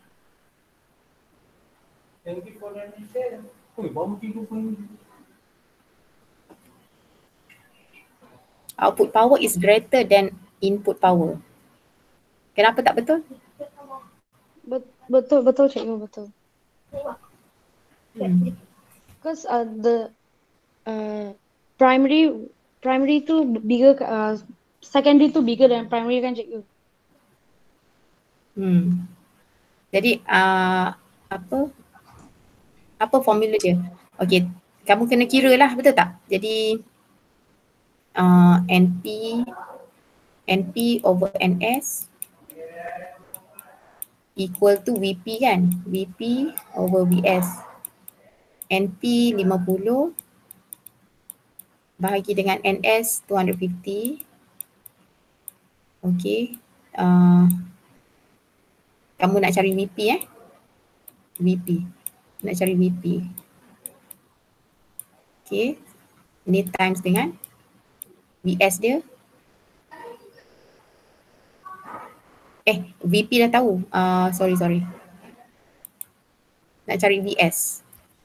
A: Output power is greater than input power. Kenapa tak betul?
D: Betul cikgu, betul. Because the primary tu bigger, secondary tu bigger than primary kan cikgu?
A: Jadi apa formula dia? Okay, kamu kena kira lah, betul tak? Jadi NP over NS equal to VP kan? VP over VS. NP 50 bahagi dengan NS 250. Okay. Kamu nak cari VP VP. Nak cari VP. Okay. Ini times dengan VS dia. VP dah tahu. Sorry. Nak cari VS.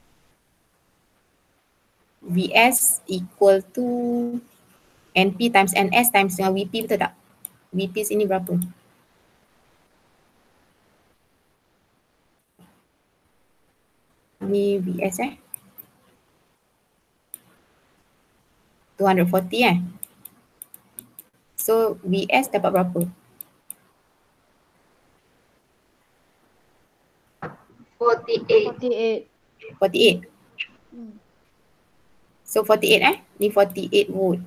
A: VS equal to NP times NS times dengan VP, betul tak? VP sini berapa? Ini VS 240 So VS dapat berapa?
C: 48.
A: 48. So 48 ni 48 volt.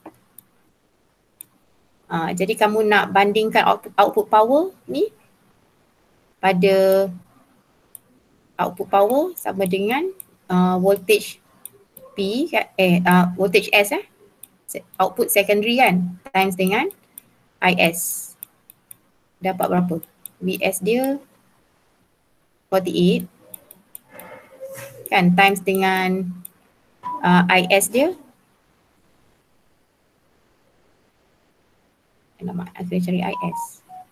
A: Jadi kamu nak bandingkan output power ni pada output power sama dengan voltage P voltage S output secondary kan times dengan IS. Dapat berapa? VS dia 48 kan times dengan IS dia. Alamak, aku kena cari IS.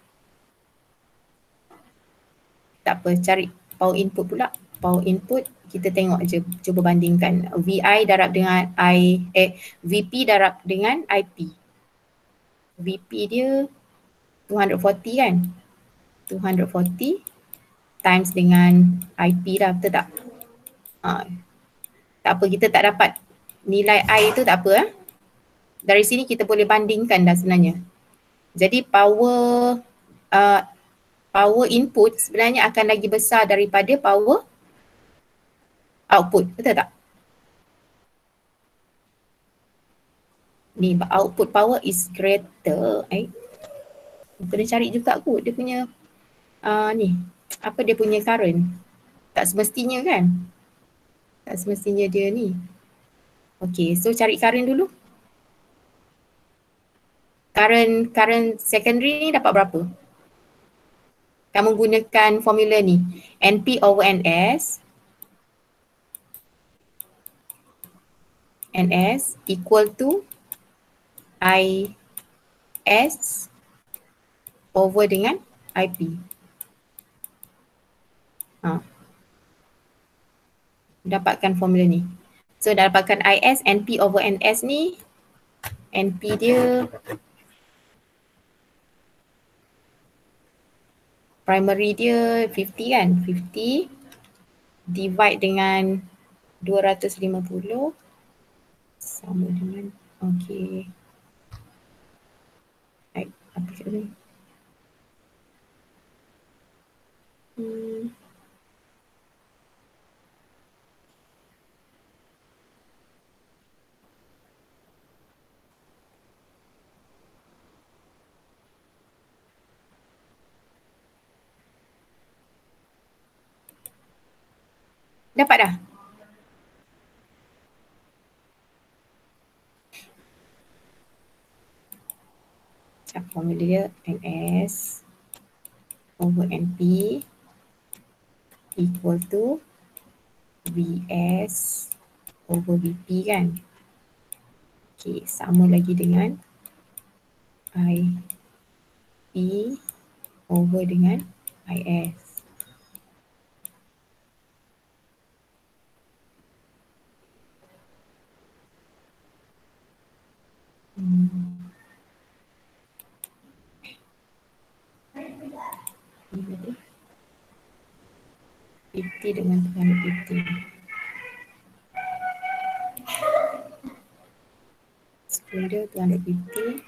A: Tak apa, cari power input pula. Power input kita tengok je, cuba bandingkan VI darab dengan VP darab dengan IP. VP dia 240 kan? 240 times dengan IP dah, betul tak? Tak apa, kita tak dapat nilai I tu tak apa. Dari sini kita boleh bandingkan dah sebenarnya. Jadi power input sebenarnya akan lagi besar daripada power output, betul tak? Ni output power is greater. Kena cari juga kot dia punya ni. Apa dia punya current? Tak semestinya kan? Tak semestinya dia ni. Okay, so cari current dulu. Current secondary ni dapat berapa? Kamu gunakan formula ni. NP over NS. NS equal to IS over dengan IP. Dapatkan formula ni. So dah dapatkan IS, NP over NS ni. NP dia primary dia 50 kan? 50 divide dengan 250 sama dengan okay. Baik, apa kat ni? Dapat dah? Formula dia NS over NP equal to VS over VP kan? Okay, sama lagi dengan IP over dengan IS. Ini tadi 50 dengan 250. Sekunder 250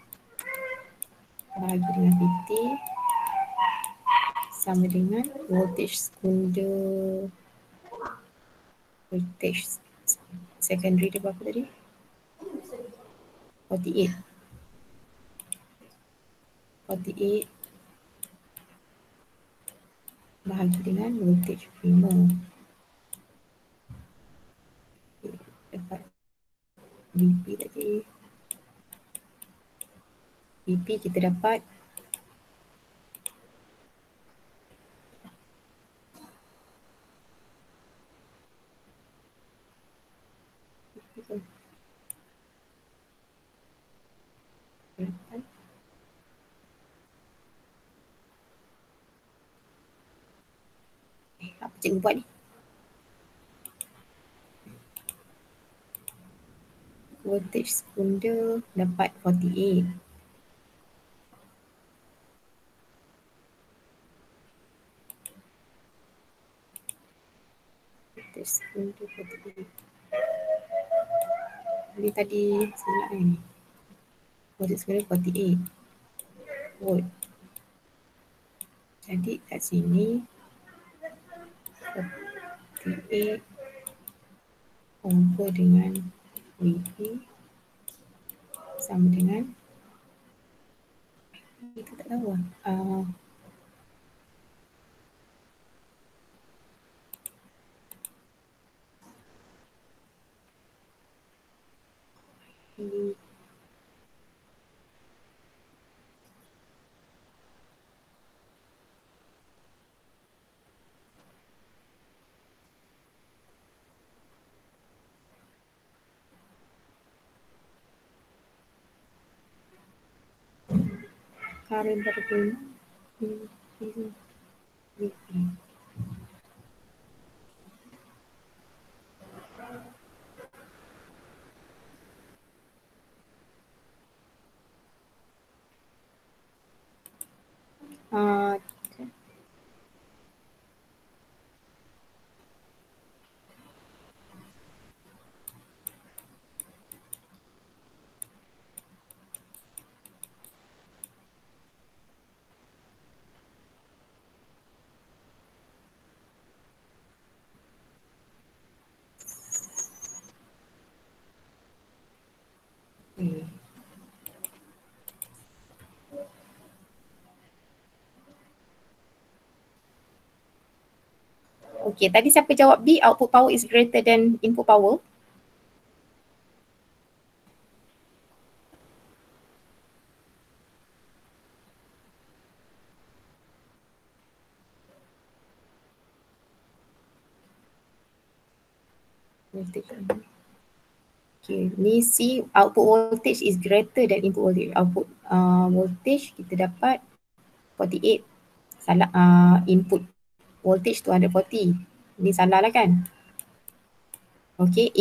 A: bahagi dengan 50 sama dengan voltage sekunder, voltage secondary dia berapa tadi? 48. 48 bahagi dengan voltage primer. Okay, dapat BP tadi. BP kita dapat apa cikgu buat ni? Voltage sekunder dapat 48. Voltage sekunder 48. Ini tadi salah ni. Voltage sekunder 48 volt. Jadi kat sini 48 over dengan VP sama dengan kita tak tahu lah. Ini current berapa ini? Okay, tadi siapa jawab B, output power is greater than input power? Okay, ni C, output voltage is greater than input voltage. Output voltage kita dapat 48. Salah, input voltage 240. Ni salah lah kan? Okay,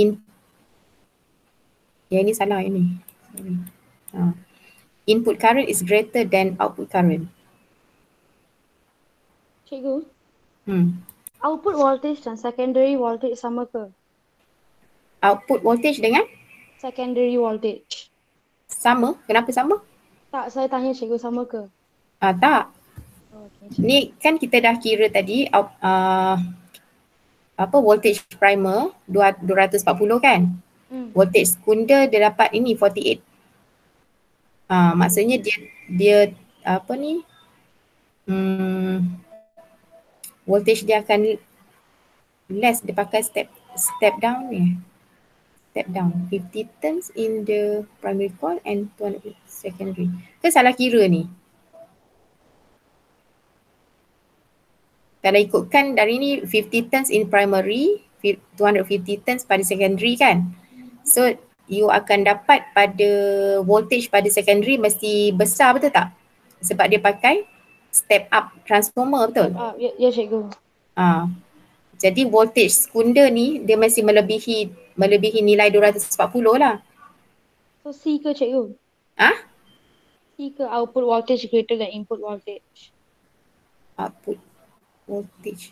A: yang ini salah ini. Sorry. Input current is greater than output current.
D: Cikgu,
A: Hmm.
D: output voltage dan secondary voltage sama ke?
A: Output voltage dengan
D: Secondary voltage.
A: sama. Kenapa sama?
D: Tak, saya tanya cikgu sama ke?
A: Tak.
D: Oh, okay, cikgu.
A: Ni kan kita dah kira tadi apa voltage primer 240 kan? Voltage sekunder dia dapat ini 48. Maksudnya dia apa ni? Voltage dia akan less, dia pakai step down ni. Step down 50 turns in the primary coil and 200 secondary. Ke salah kira ni? Kalau ikutkan dari ni 50 turns in primary, 250 turns pada secondary kan? So you akan dapat pada voltage pada secondary mesti besar, betul tak? Sebab dia pakai step up transformer, betul?
D: Ya, ya cikgu.
A: Jadi voltage sekunder ni dia mesti melebihi nilai 240 lah.
D: So C ke cikgu? C ke output voltage greater than input voltage?
A: Output voltage.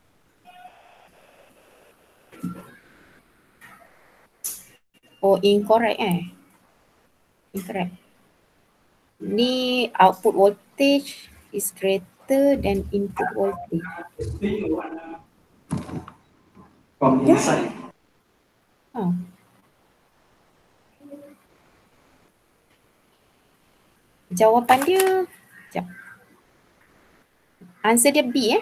A: Oh, incorrect Incorrect. Ni output voltage is greater than input voltage.
F: From inside.
A: Jawapan dia, sekejap. Answer dia B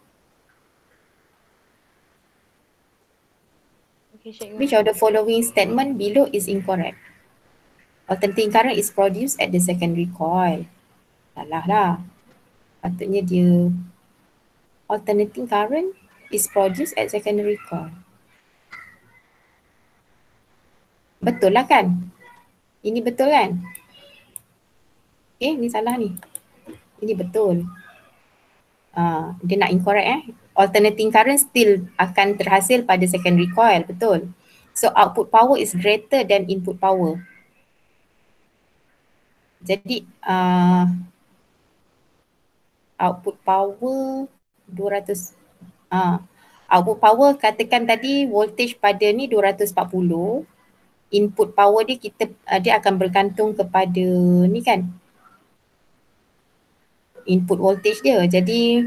D: Okay cikgu.
A: Which of the following statement below is incorrect? Alternating current is produced at the secondary coil. Salah lah. Patutnya dia alternating current is produced at secondary coil. Betul lah kan? Ini betul kan? Ni salah ni. Ini betul. Dia nak incorrect Alternating current still akan terhasil pada secondary coil, betul. So output power is greater than input power. Jadi output power 200 output power katakan tadi voltage pada ni 240, input power dia dia akan bergantung kepada ni kan, input voltage dia. Jadi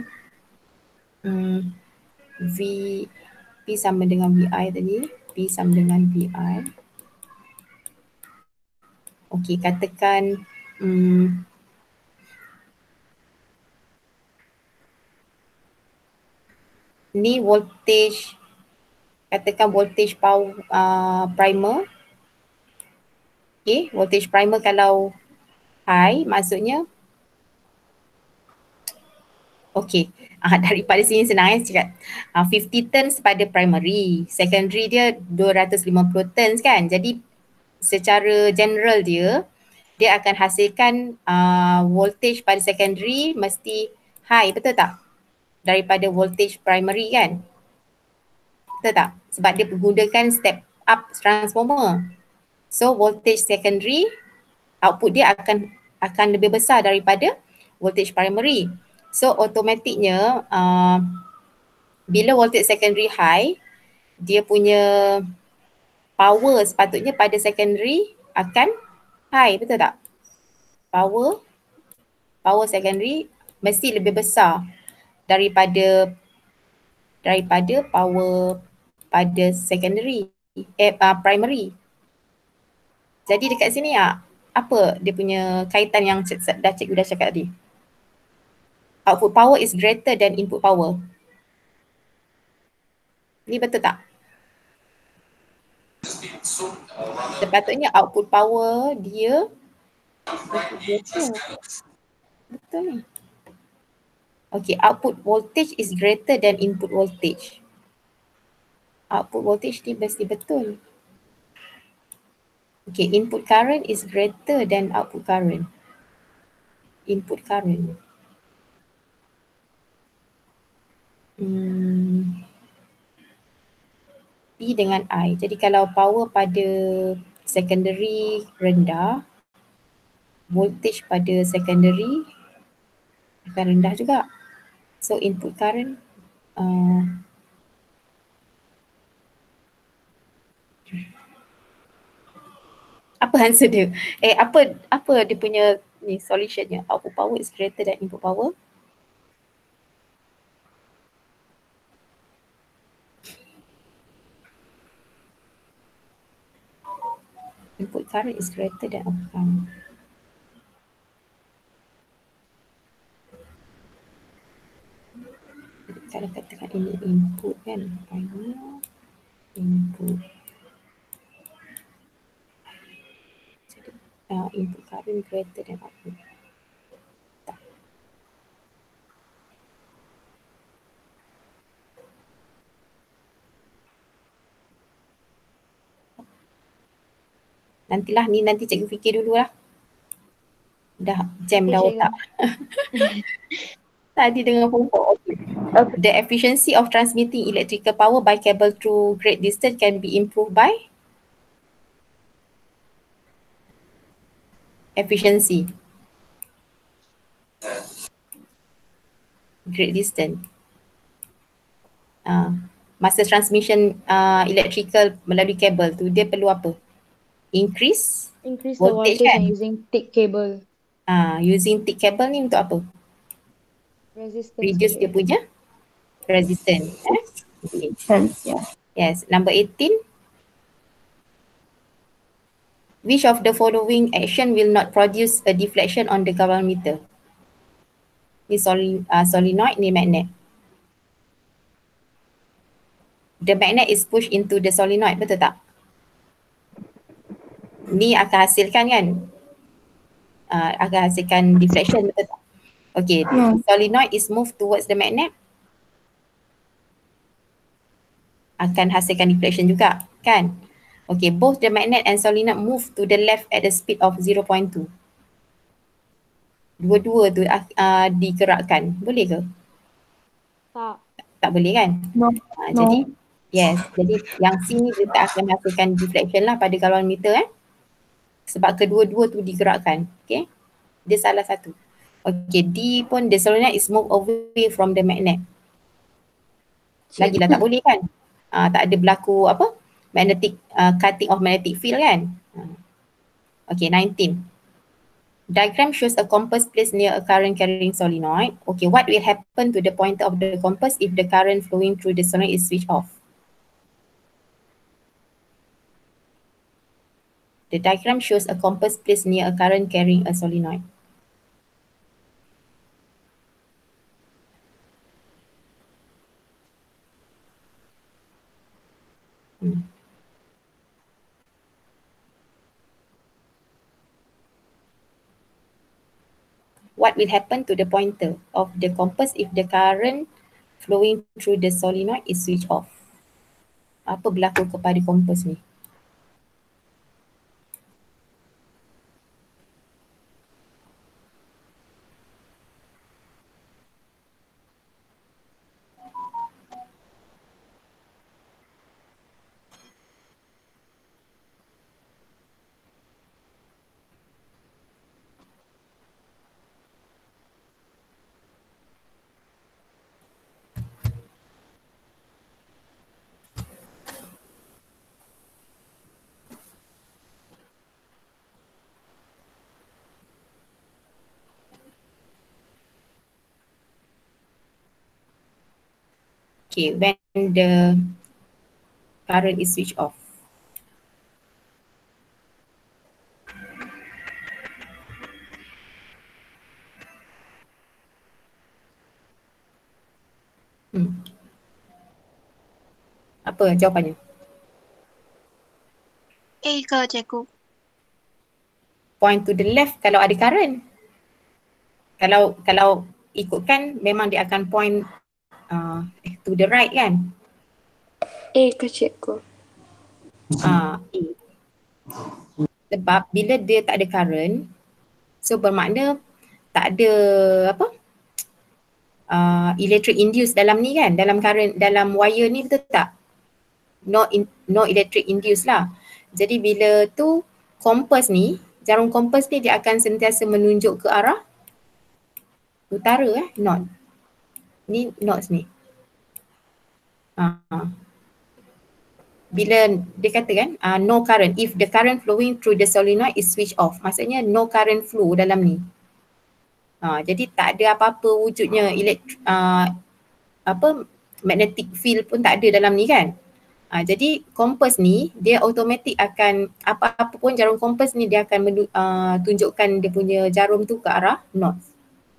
A: P sama dengan VI tadi, P sama dengan VI. Okey, katakan ni voltage, katakan voltage power primer. Voltage primer kalau high maksudnya daripada sini senang cakap 50 turns pada primary, secondary dia 250 turns kan. Jadi secara general dia akan hasilkan voltage pada secondary mesti high, betul tak? Daripada voltage primary kan? Betul tak? Sebab dia menggunakan step up transformer. So voltage secondary output dia akan lebih besar daripada voltage primary. So automatiknya bila voltage secondary high, dia punya power sepatutnya pada secondary akan high, betul tak? Power secondary mesti lebih besar daripada power pada secondary primary. Jadi dekat sini apa dia punya kaitan yang cikgu dah cakap tadi? Output power is greater than input power. Ni betul tak? Sepatutnya output power dia betul ni. Okay, output voltage is greater than input voltage. Output voltage ni mesti betul. Okay, input current is greater than output current. Input current. P dengan I. Jadi kalau power pada secondary rendah, voltage pada secondary akan rendah juga. So input current apa answer dia? Apa dia punya ni solutionnya? Output power is greater than input power. Input current is greater than output current. Kalau katakan ini input kan, input. Jadi input current greater than output. Nantilah ni, nanti cikgu fikir dulu lah. Dah jam dah
D: cikgu.
A: otak. Tadi dengan pokok. Okay. The efficiency of transmitting electrical power by cable through great distance can be improved by efficiency. Great distance. Masa transmission electrical melalui kabel tu dia perlu apa? Increase
D: Increase the
A: voltage
D: voltage
A: kan?
D: and using thick cable.
A: Using thick cable ni untuk apa?
D: Resistance.
A: Reduce dia punya resistance. Okay.
E: Yeah.
A: Yes, number 18. Which of the following action will not produce a deflection on the galvanometer? Ni solenoid, ni magnet. The magnet is pushed into the solenoid, betul tak? Ni akan hasilkan kan? Akan hasilkan deflection, betul tak? Okay, solenoid is moved towards the magnet. Akan hasilkan deflection juga, kan? Okay, both the magnet and solenoid move to the left at the speed of 0.2. Dua-dua tu digerakkan. Boleh ke?
D: Tak.
A: Tak boleh kan?
E: No.
A: Jadi, yes. Jadi yang C ni dia tak akan hasilkan deflection lah pada galvanometer sebab kedua-dua tu digerakkan. Okay. Dia salah satu. Okay, D pun the solenoid is moved away from the magnet. Lagilah tak boleh kan? Tak ada berlaku apa? Magnetic, cutting of magnetic field kan? Okay, 19. Diagram shows a compass placed near a current carrying solenoid. Okay, what will happen to the pointer of the compass if the current flowing through the solenoid is switched off? The diagram shows a compass placed near a current carrying a solenoid. What will happen to the pointer of the compass if the current flowing through the solenoid is switched off? Apa berlaku kepada kompas ni? Okay, when the current is switched off. Apa jawapannya?
G: A ke cikgu?
A: Point to the left kalau ada current. Kalau ikutkan memang dia akan point to the right kan?
B: A ke cikgu?
A: A. Sebab bila dia tak ada current, so bermakna tak ada apa? Electric induce dalam ni kan, dalam current, dalam wire ni, betul tak? No electric induce lah. Jadi bila tu kompas ni, jarum kompas ni dia akan sentiasa menunjuk ke arah utara north. Ni north ni. Bila dia kata kan no current, if the current flowing through the solenoid is switched off, maksudnya no current flow dalam ni. Jadi tak ada apa-apa wujudnya magnetic field pun tak ada dalam ni kan. Jadi kompas ni dia automatik akan apa-apa pun jarum kompas ni dia akan tunjukkan dia punya jarum tu ke arah north.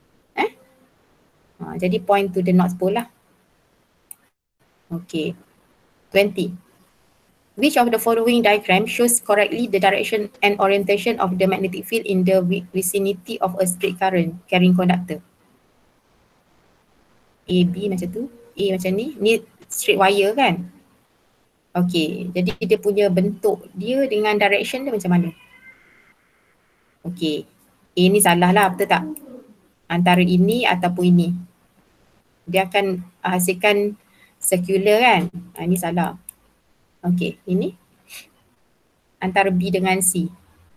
A: Jadi point to the north pole lah. Okay. 20. Which of the following diagram shows correctly the direction and orientation of the magnetic field in the vicinity of a straight current carrying conductor? A, B macam tu. A macam ni. Ni straight wire kan? Okay, jadi dia punya bentuk dia dengan direction dia macam mana? Okay, ini salah lah, betul tak? Antara ini ataupun ini. Dia akan hasilkan circular kan? Ini salah. Okay, ini antara B dengan C.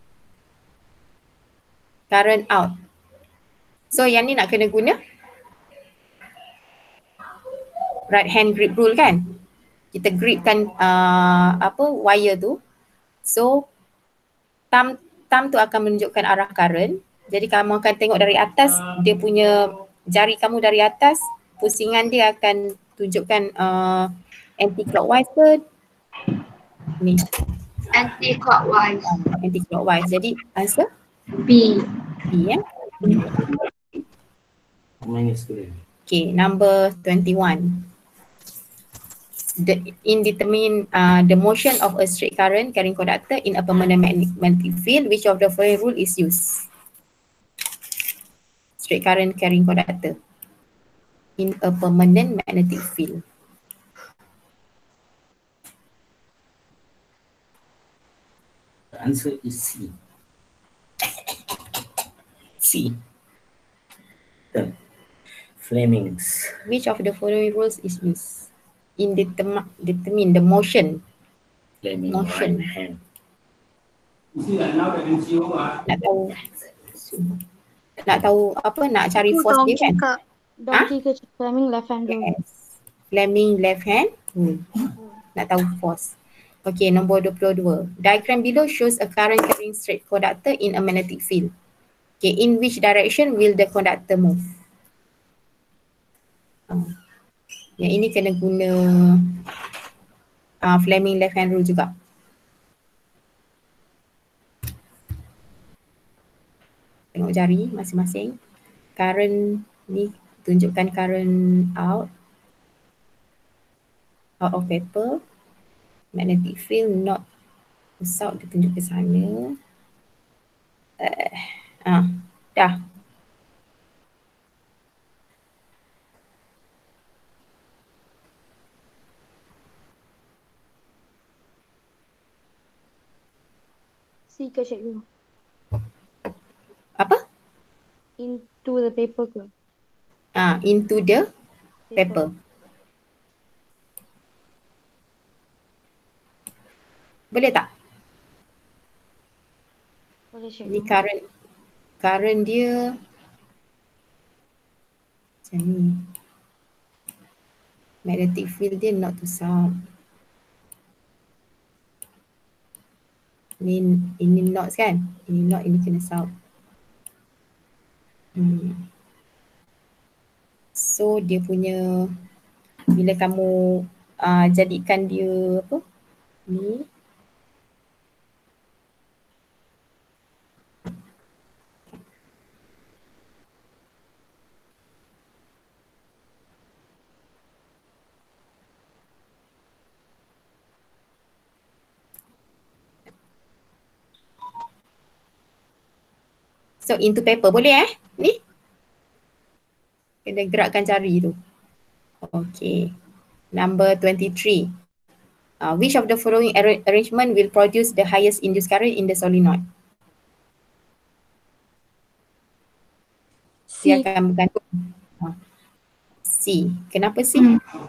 A: Current out. So yang ni nak kena guna right hand grip rule kan? Kita gripkan wire tu. So thumb tu akan menunjukkan arah current. Jadi kamu akan tengok dari atas, dia punya jari kamu dari atas, pusingan dia akan tunjukkan anti-clockwise ke? Ni.
E: Anti-clockwise.
A: Anti-clockwise. Jadi answer?
E: B.
A: B ya. Okay, number 21. Indetermine the motion of a straight current carrying conductor in a permanent magnetic field. Which of the following rule is used? Straight current carrying conductor in a permanent magnetic field.
G: The answer is C. C. The Fleming's.
A: Which of the following rules is used? Determine the motion.
G: Fleming
A: Motion.
G: right hand.
A: Nak tahu apa, nak cari force dia kan?
D: Donkey ke Fleming left hand rule.
A: Yes. Fleming left hand rule. Nak tahu force. Okay, nombor 22. Diagram below shows a current carrying straight conductor in a magnetic field. Okay, in which direction will the conductor move? Yang ini kena guna Fleming left hand rule juga. Tengok jari masing-masing. Current ni tunjukkan current out of paper. Magnetic field not south, dia tunjuk ke sana. Dah.
D: C ke cikgu?
A: Apa?
D: Into the paper ke?
A: Into the paper. Boleh tak?
D: Boleh cikgu.
A: Ini current dia macam ni. Magnetic field dia not to south. Ini not kan? Ini not, ini kena south. So dia punya, bila kamu jadikan dia apa? Ni. So into paper boleh ni? Kena gerakkan jari tu. Okay. Number 23. Which of the following arrangement will produce the highest induced current in the solenoid?
B: C.
A: Dia akan bergantung. C. Kenapa C?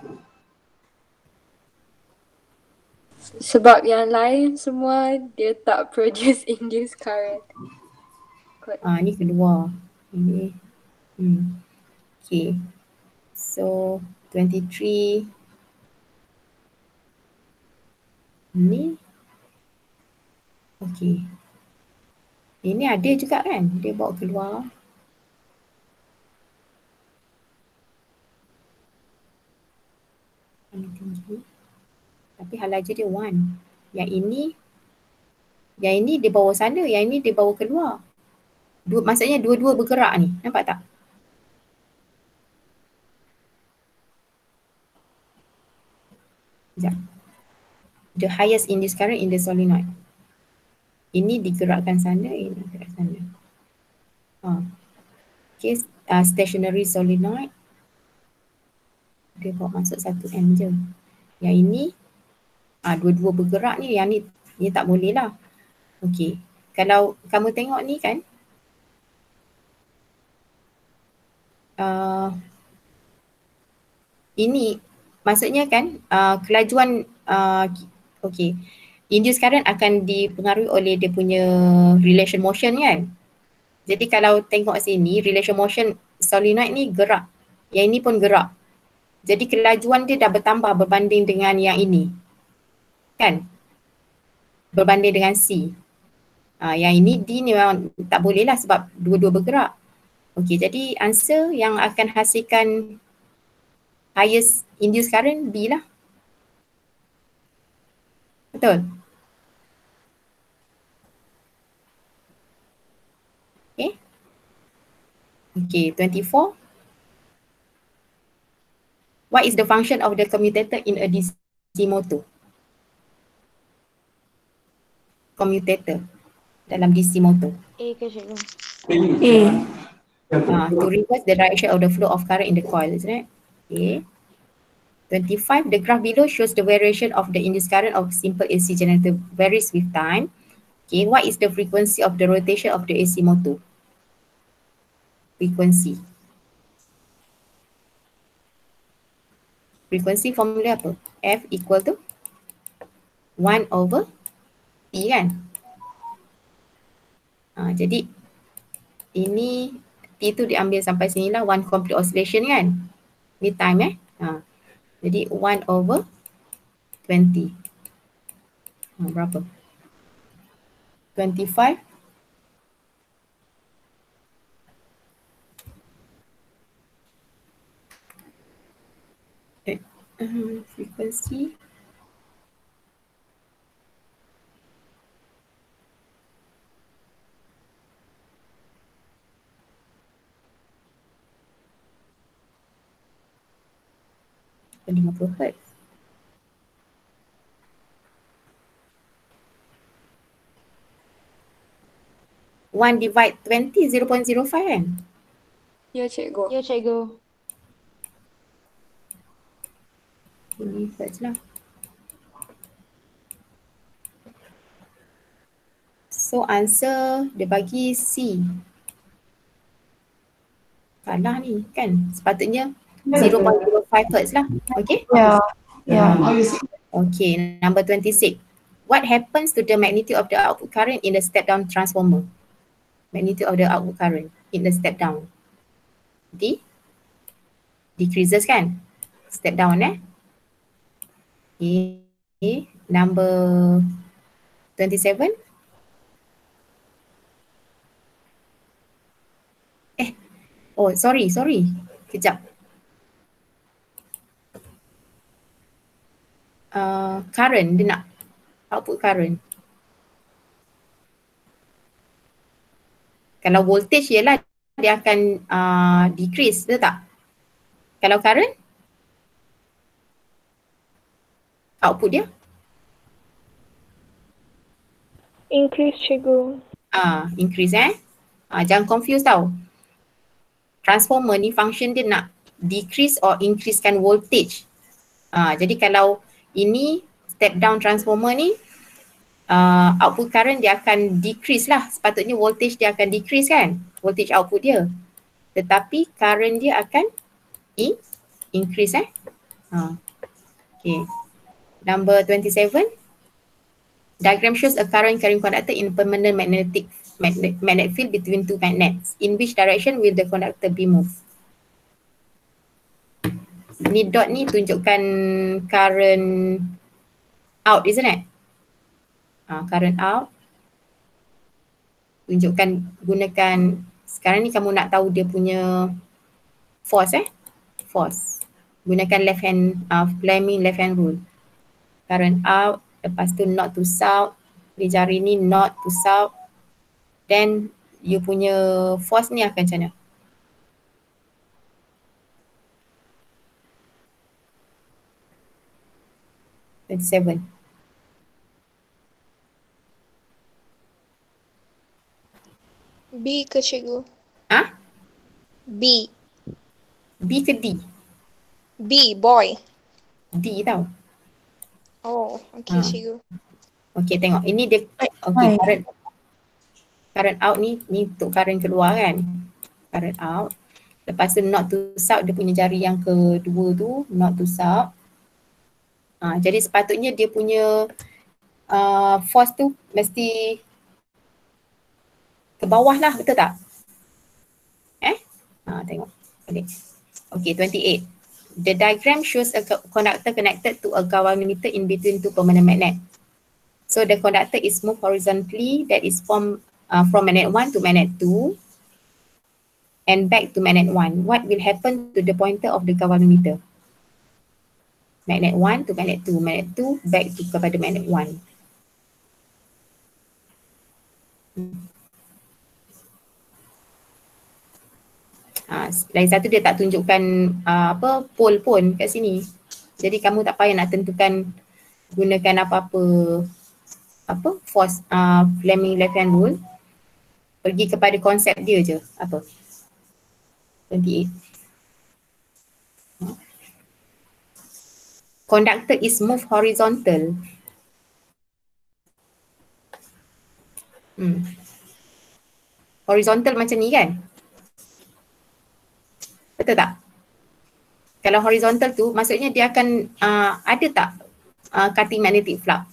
B: Sebab yang lain semua dia tak produce induced current.
A: Ni kedua. Ini. Okay. So 23. Ni. Okay. Ini ada juga kan? Dia bawa keluar. Tinggi. Tapi halaja dia 1. Yang ini dia bawa sana, yang ini dia bawa keluar. Maksudnya dua-dua bergerak ni. Nampak tak? Sekejap. The highest induced current in the solenoid. Ini digerakkan sana, ini digerakkan sana. Okay, stationary solenoid. Dia bawa masuk 1 M je. Yang ini Dua-dua bergerak ni, yang ni tak boleh lah. Okey. Kalau kamu tengok ni kan, ini maksudnya kan kelajuan okey, induced current akan dipengaruhi oleh dia punya relation motion kan. Jadi kalau tengok sini, relation motion solenoid ni gerak, yang ini pun gerak. Jadi kelajuan dia dah bertambah berbanding dengan yang ini kan, berbanding dengan C. Yang ini D ni memang tak boleh lah sebab dua-dua bergerak. Okey, jadi answer yang akan hasilkan highest induced current B lah. Betul? Okay. Okay, 24. What is the function of the commutator in a DC motor? Commutator dalam DC motor.
D: A ke cikgu?
A: To reverse the direction of the flow of current in the coil, isn't it? Okay. 25, the graph below shows the variation of the induced current of simple AC generator varies with time. Okay, what is the frequency of the rotation of the AC motor? Frequency. Frequency formula apa? F equal to 1 over T kan? Jadi ini T tu diambil sampai sini lah, 1 complete oscillation kan? Ni time jadi 1 over 20. Berapa? 25. Frequency. Dan 50 Hz. One divide 20, 0.05 kan?
B: Ya cikgu.
D: Ya cikgu.
A: 20 Hz lah. So answer dia bagi C. Salah ni kan? Sepatutnya 0.05 Hz lah. Okay?
B: Ya.
A: Okay, number 26. What happens to the magnitude of the output current in the step down transformer? Magnitude of the output current in the step down. Decreases kan? Step down Okay. Number 27. Oh, sorry. Kejap. Current, dia nak output current. Kalau voltage ialah dia akan decrease, betul tak? Kalau current, output dia?
B: Increase cikgu.
A: Increase jangan confuse tau. Transformer ni function dia nak decrease or increasekan voltage. Jadi kalau ini step down transformer ni, output current dia akan decrease lah. Sepatutnya voltage dia akan decrease kan, voltage output dia. Tetapi current dia akan increase Okay. Number 27. Diagram shows a current carrying conductor in permanent magnetic field between two magnets. In which direction will the conductor be moved? Ni dot ni tunjukkan current out, isn't it? Current out. Gunakan, sekarang ni kamu nak tahu dia punya force force. Gunakan left hand, Fleming left hand rule. Current out, lepas tu north to south, di jari ni north to south. Then you punya force ni akan macam mana? Seven.
B: B ke cikgu? B.
A: B ke D?
B: B, boy.
A: D tau.
C: Oh, okay,
A: Ah.
C: cikgu.
A: Okay, tengok. Ini dia, okay, current out ni untuk current keluar kan. Current out. Lepas tu not to south, dia punya jari yang kedua tu, not to south. Jadi sepatutnya dia punya force tu mesti ke bawah lah, betul tak? Tengok. Okay, 28. The diagram shows a conductor connected to a galvanometer in between two permanent magnet. So the conductor is moved horizontally, that is from magnet 1 to magnet 2 and back to magnet 1. What will happen to the pointer of the galvanometer? Magnet 1 to magnet 2, magnet 2 back to kepada magnet 1. Lain satu dia tak tunjukkan pole pun kat sini. Jadi kamu tak payah nak tentukan gunakan force Fleming left hand rule. Pergi kepada konsep dia je. 28. Conductor is moved horizontal. Horizontal macam ni kan? Betul tak? Kalau horizontal tu maksudnya dia akan ada tak cutting magnetic flux?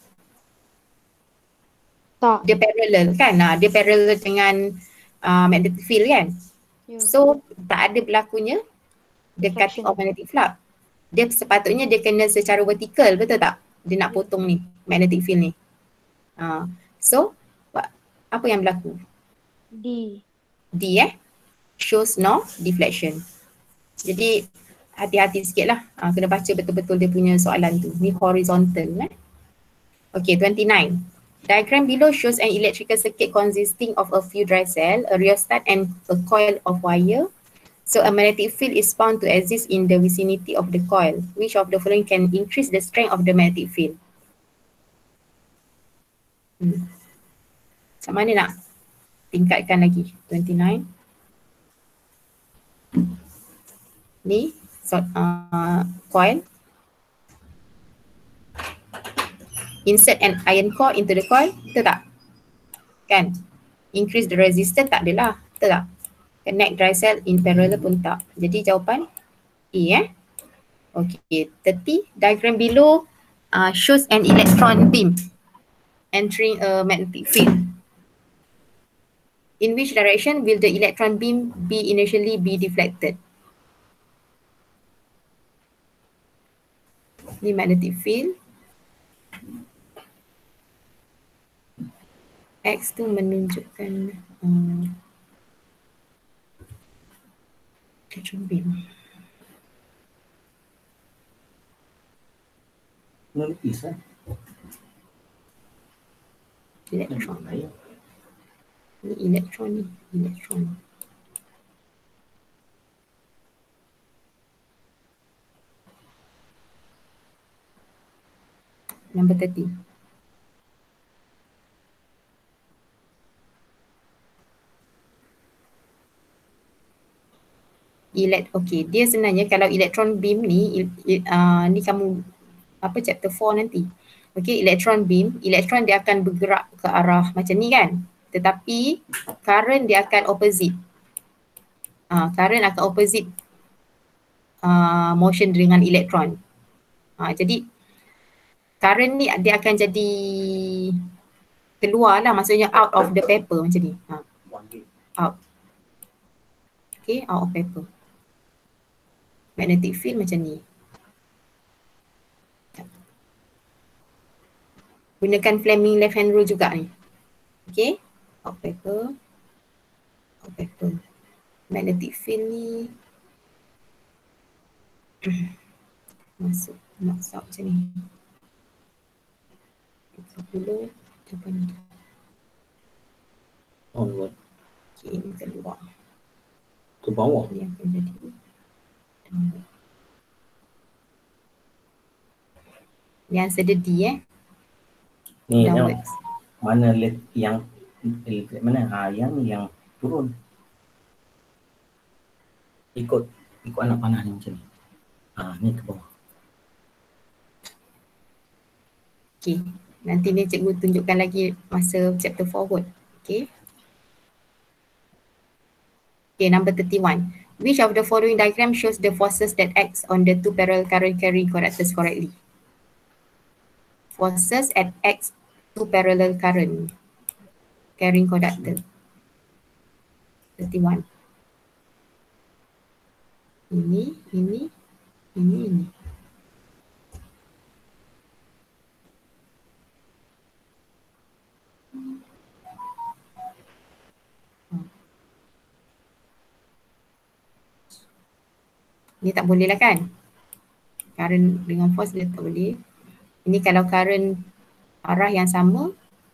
D: Tak.
A: Dia parallel kan? Dia parallel dengan magnetic field kan?
D: Ya.
A: So tak ada berlakunya the cutting of magnetic flux. Dia sepatutnya dia kena secara vertikal, betul tak? Dia nak potong ni magnetic field ni. So apa yang berlaku?
D: D.
A: Shows no deflection. Jadi hati-hati sikit lah. Kena baca betul-betul dia punya soalan tu. Ni horizontal. Okay, 29. Diagram below shows an electrical circuit consisting of a few dry cell, a rheostat and a coil of wire. So a magnetic field is found to exist in the vicinity of the coil. Which of the following can increase the strength of the magnetic field? Macam mana nak tingkatkan lagi? 29. Ni coil. Insert an iron core into the coil, betul tak? Kan? Increase the resistance, tak adalah, betul tak? Connect dry cell in parallel pun tak. Jadi jawapan A Okay, 30. Diagram below shows an electron beam entering a magnetic field. In which direction will the electron beam initially be deflected? Ni magnetic field. X tu menunjukkan electron beam.
G: Melukis lah.
A: Electron. Ni elektron ni. Elektron. Number 30. Okay, dia sebenarnya kalau electron beam ni, ni kamu chapter 4 nanti. Okay, electron beam, elektron dia akan bergerak ke arah macam ni kan. Tetapi current dia akan opposite. Current akan opposite motion dengan elektron. Jadi current ni dia akan jadi keluar lah, maksudnya out of the paper macam ni. Out. Okay, out of paper. Magnetic field macam ni. Gunakan Fleming left hand rule juga ni. Okay, out paper. Out paper. Magnetic field ni masuk macam ni. 30 depan ni.
G: Onward.
A: Okay, ni keluar.
G: Ke bawah.
A: Ni akan jadi downward. Ni answer dia D
G: Ni tengok.
A: downwards.
G: Mana yang yang turun. Ikut anak panah ni macam ni. Ni ke bawah.
A: Okay, nanti ni cikgu tunjukkan lagi masa chapter forward. Okay. Okay, number 31. Which of the following diagram shows the forces that acts on the two parallel current carrying conductors correctly? Forces at X two parallel current carrying conductor. 31. Ini. Ni tak boleh lah kan? Current dengan force dia tak boleh. Ini kalau current arah yang sama,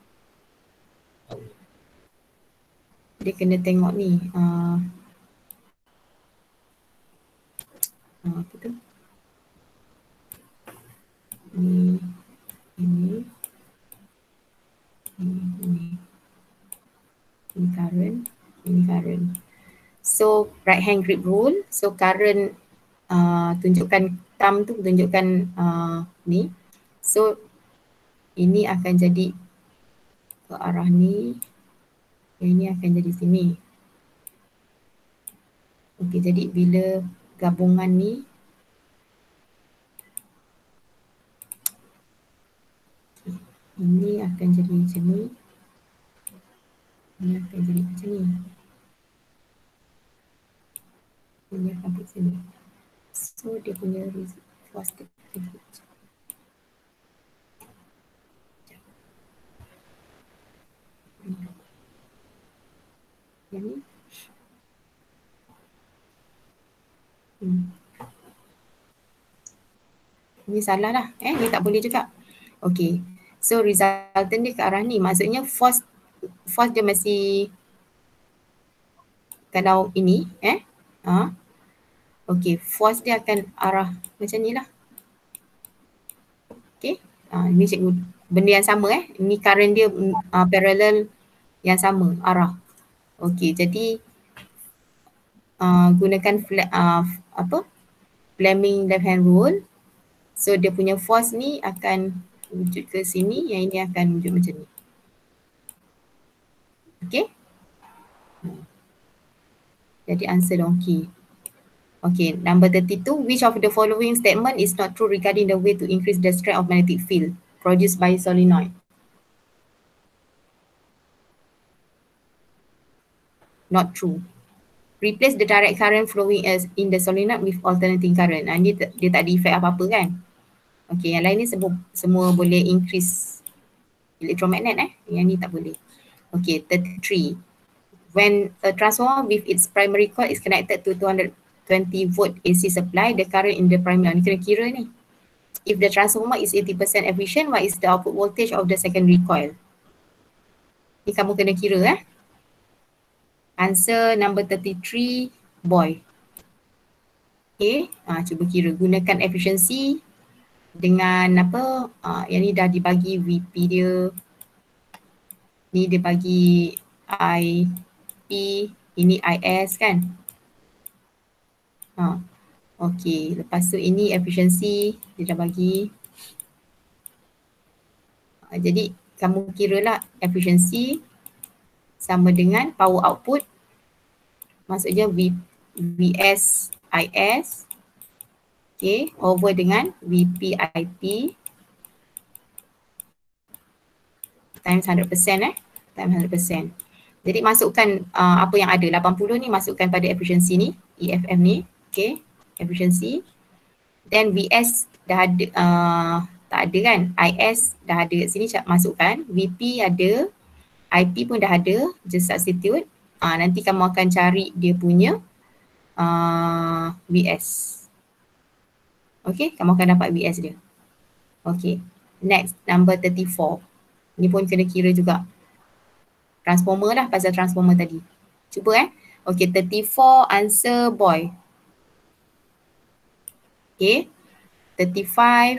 A: dia kena tengok ni. Apa tu? Ini current. So right hand grip rule. So current tunjukkan thumb tu tunjukkan ni. So ini akan jadi ke arah ni. Ini akan jadi sini. Okey, jadi bila gabungan ni ini akan jadi macam ni. Ini akan jadi macam ni. Ini akan pergi sini. So dia punya force dia. Yang ni. Ini salah lah. Ni tak boleh juga. Okay. So resultant dia ke arah ni. Maksudnya force dia masih kalau ini. Okay. Force dia akan arah macam ni lah. Okay. Ini cikgu. Benda yang sama Ini current dia parallel yang sama arah. Okay. Jadi gunakan Fleming left hand rule. So dia punya force ni akan wujud ke sini, yang ini akan wujud macam ni. Okay. Jadi answer donkey. Okay, number 32. Which of the following statement is not true regarding the way to increase the strength of magnetic field produced by solenoid? Not true. Replace the direct current flowing in the solenoid with alternating current. Ni dia tak ada effect apa-apa kan? Okay, yang lain ni semua boleh increase electromagnet Yang ni tak boleh. Okay, 33. When a transformer with its primary coil is connected to 220 volt AC supply, the current in the primary, ni kena kira ni. If the transformer is 80% efficient, what is the output voltage of the secondary coil? Ni kamu kena kira Answer number 33, boy. Okay, cuba kira. Gunakan efficiency dengan apa, yang ni dah dibagi VP dia. Ni dia bagi IP, ini IS kan. Okay, lepas tu ini efficiency dia dah bagi. Jadi kamu kira lah efficiency sama dengan power output. Maksudnya VS IS. Okay, over dengan VP IP times 100% times 100%. Jadi masukkan apa yang ada, 80 ni masukkan pada efficiency ni, EFM ni. Okay, efficiency. Then VS dah ada, tak ada kan, IS dah ada kat sini, masukkan. VP ada, IP pun dah ada, just substitute. Nanti kamu akan cari dia punya VS. Okay, kamu akan dapat VS dia. Okay, next, number 34. Ni pun kena kira juga. Transformer lah, pasal transformer tadi. Cuba Okay, 34 answer boy. Okay, 35.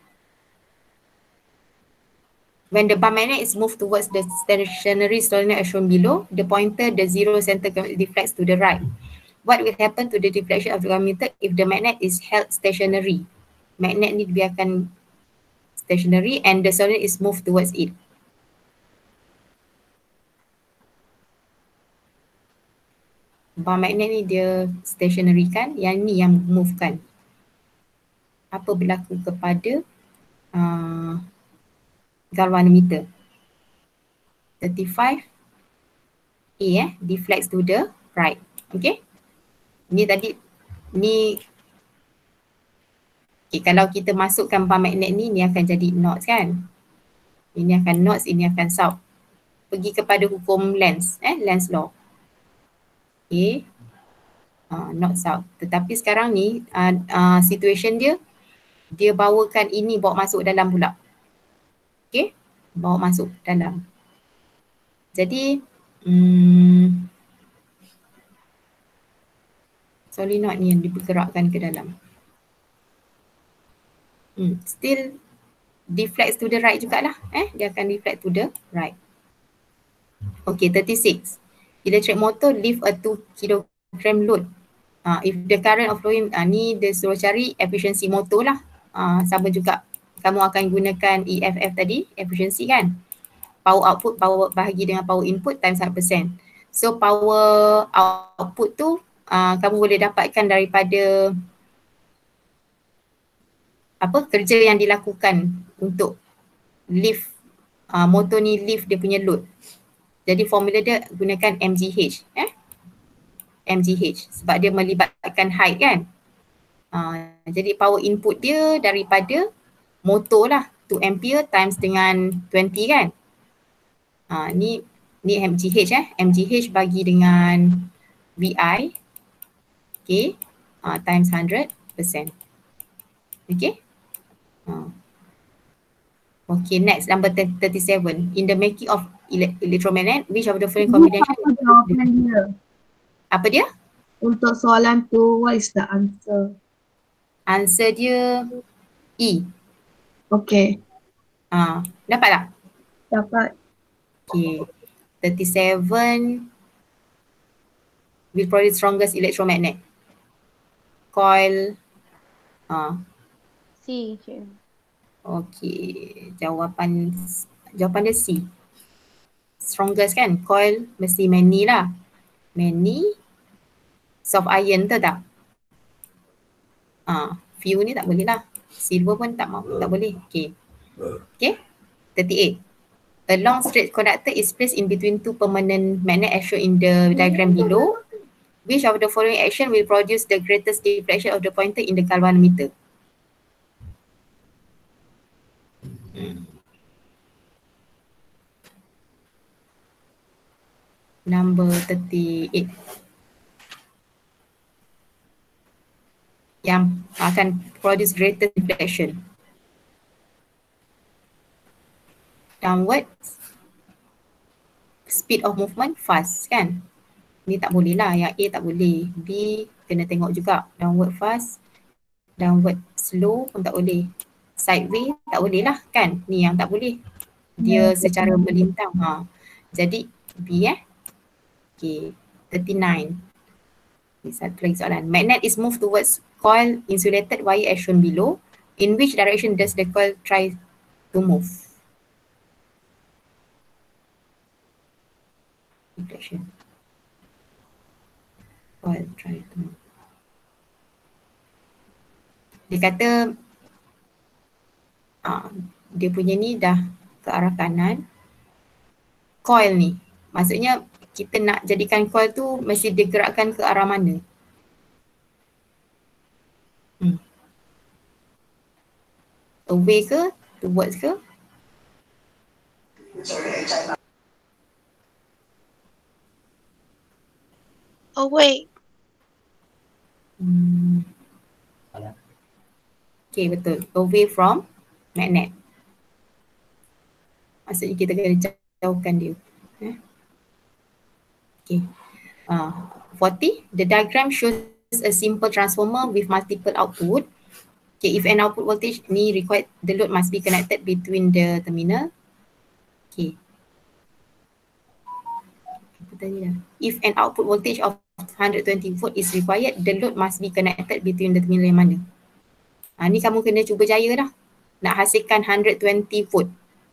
A: When the bar magnet is moved towards the stationary solenoid as shown below, the pointer, the zero center deflects to the right. What will happen to the deflection of the commutator if the magnet is held stationary? Magnet ni dibiarkan stationary and the solenoid is moved towards it. Bar magnet ni dia stationary kan, yang ni yang move kan. Apa berlaku kepada galvanometer? 35 A deflects to the right. Okay. Ni tadi ni okay, kalau kita masukkan bar magnet ni akan jadi knots kan. Ini akan knots, ini akan south. Pergi kepada hukum Lenz, Lenz law. Okay. Not south. Tetapi sekarang ni situation dia bawakan ini bawa masuk dalam pula. Okay. Bawa masuk dalam. Jadi solenoid ni yang dipergerakkan ke dalam. Still deflects to the right jugalah. Dia akan deflect to the right. Okay, 36. Electric motor lift a 2 kg load. If the current of flowing, ni dia suruh cari efficiency motor lah. Sama juga kamu akan gunakan EFF tadi, efficiency kan. Power output, power bahagi dengan power input times 100%. So power output tu kamu boleh dapatkan daripada apa kerja yang dilakukan untuk lift motor ni lift dia punya load. Jadi formula dia gunakan MGH, MGH sebab dia melibatkan height kan. Jadi power input dia daripada motor lah 2 ampere times dengan 20 kan. Ni MGH MGH bagi dengan VI okay, times 100%. Okay. Okay, next number 37. In the making of electromagnet, which of the following combination? Apa dia?
H: Untuk soalan tu, what is the answer?
A: Answer dia E.
H: Okay.
A: Dapat tak?
H: Dapat.
A: Okay. 37 will produce strongest electromagnet. Coil.
D: C. Cik.
A: Okay. Jawapan dia C. Strongest kan? Coil mesti many lah. Many. Soft iron tu tak? Few ni tak boleh lah. Silver pun tak boleh. Okay. Okay. 38. A long straight conductor is placed in between two permanent magnet as shown in the diagram below. Which of the following action will produce the greatest deflection of the pointer in the galvanometer? Number 38. Yang akan produce greatest deflection. Downwards. Speed of movement fast kan? Ni tak boleh lah. Yang A tak boleh. B kena tengok juga. Downward fast. Downward slow pun tak boleh. Sideway tak boleh lah kan? Ni yang tak boleh. Dia secara melintang. Jadi B Okay. 39. Ni satu lagi soalan. Magnet is moved towards coil insulated wire as shown below. In which direction does the coil try to move? Deflection. Coil try to move. Dia kata dia punya ni dah ke arah kanan. Coil ni maksudnya kita nak jadikan coil tu mesti digerakkan ke arah mana? Away ke? Towards ke?
I: Away.
A: Okay, betul. Away from magnet. Maksudnya kita kena jauhkan dia. Okay. 40. The diagram shows a simple transformer with multiple output. Okay, if an output voltage ni required, the load must be connected between the terminal. Okay. Apa tadi dah? If an output voltage of 120 volt is required, the load must be connected between the terminal yang mana? Ni kamu kena cuba jaya dah. nak hasilkan 120 volt.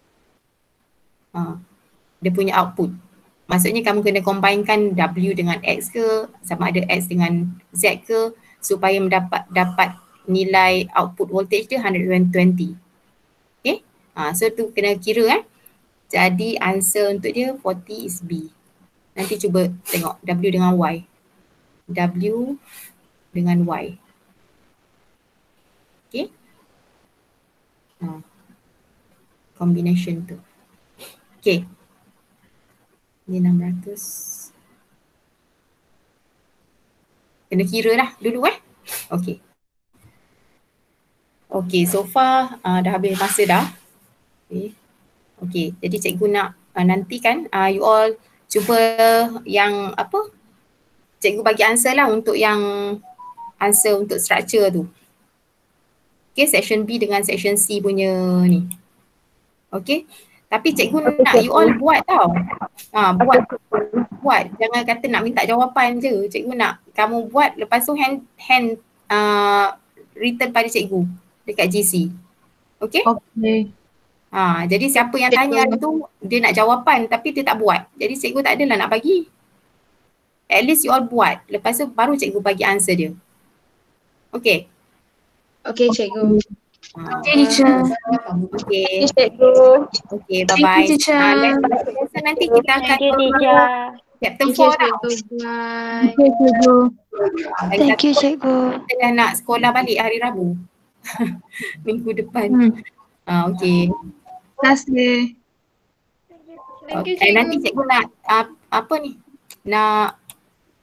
A: Dia punya output. Maksudnya kamu kena combinekan W dengan X ke, sama ada X dengan Z ke, supaya dapat nilai output voltage dia 120. Okay. So tu kena kira Jadi answer untuk dia 40 is B. Nanti cuba tengok W dengan Y. W dengan Y. Okay. Combination tu. Okay. Ni 600. Kena kira lah dulu Okay. Okay, so far dah habis masa dah. Okay, jadi cikgu nak nantikan you all cuba yang cikgu bagi answer lah untuk yang answer untuk structure tu. Okay, section B dengan section C punya ni. Okay, tapi cikgu nak you all buat tau. Buat. Jangan kata nak minta jawapan je. Cikgu nak kamu buat, lepas tu hand return pada cikgu dekat GC. Okay?
H: Okay.
A: Jadi siapa yang tanya tu dia nak jawapan tapi dia tak buat. Jadi cikgu tak adalah nak bagi. At least you all buat. Lepas tu baru cikgu bagi answer dia. Okay?
D: Okay, cikgu.
C: Okay, teacher.
A: Okay.
C: Cikgu.
A: Okay, bye-bye.
C: Thank you, teacher.
A: Nanti kita akan
D: Thank you, teacher.
A: chapter 4 tau.
D: Bye.
C: Thank you, cikgu.
A: Kita dah nak sekolah balik hari Rabu. Minggu depan. Okay.
H: Terima kasih.
D: Thank you,
A: Nanti cikgu nak nak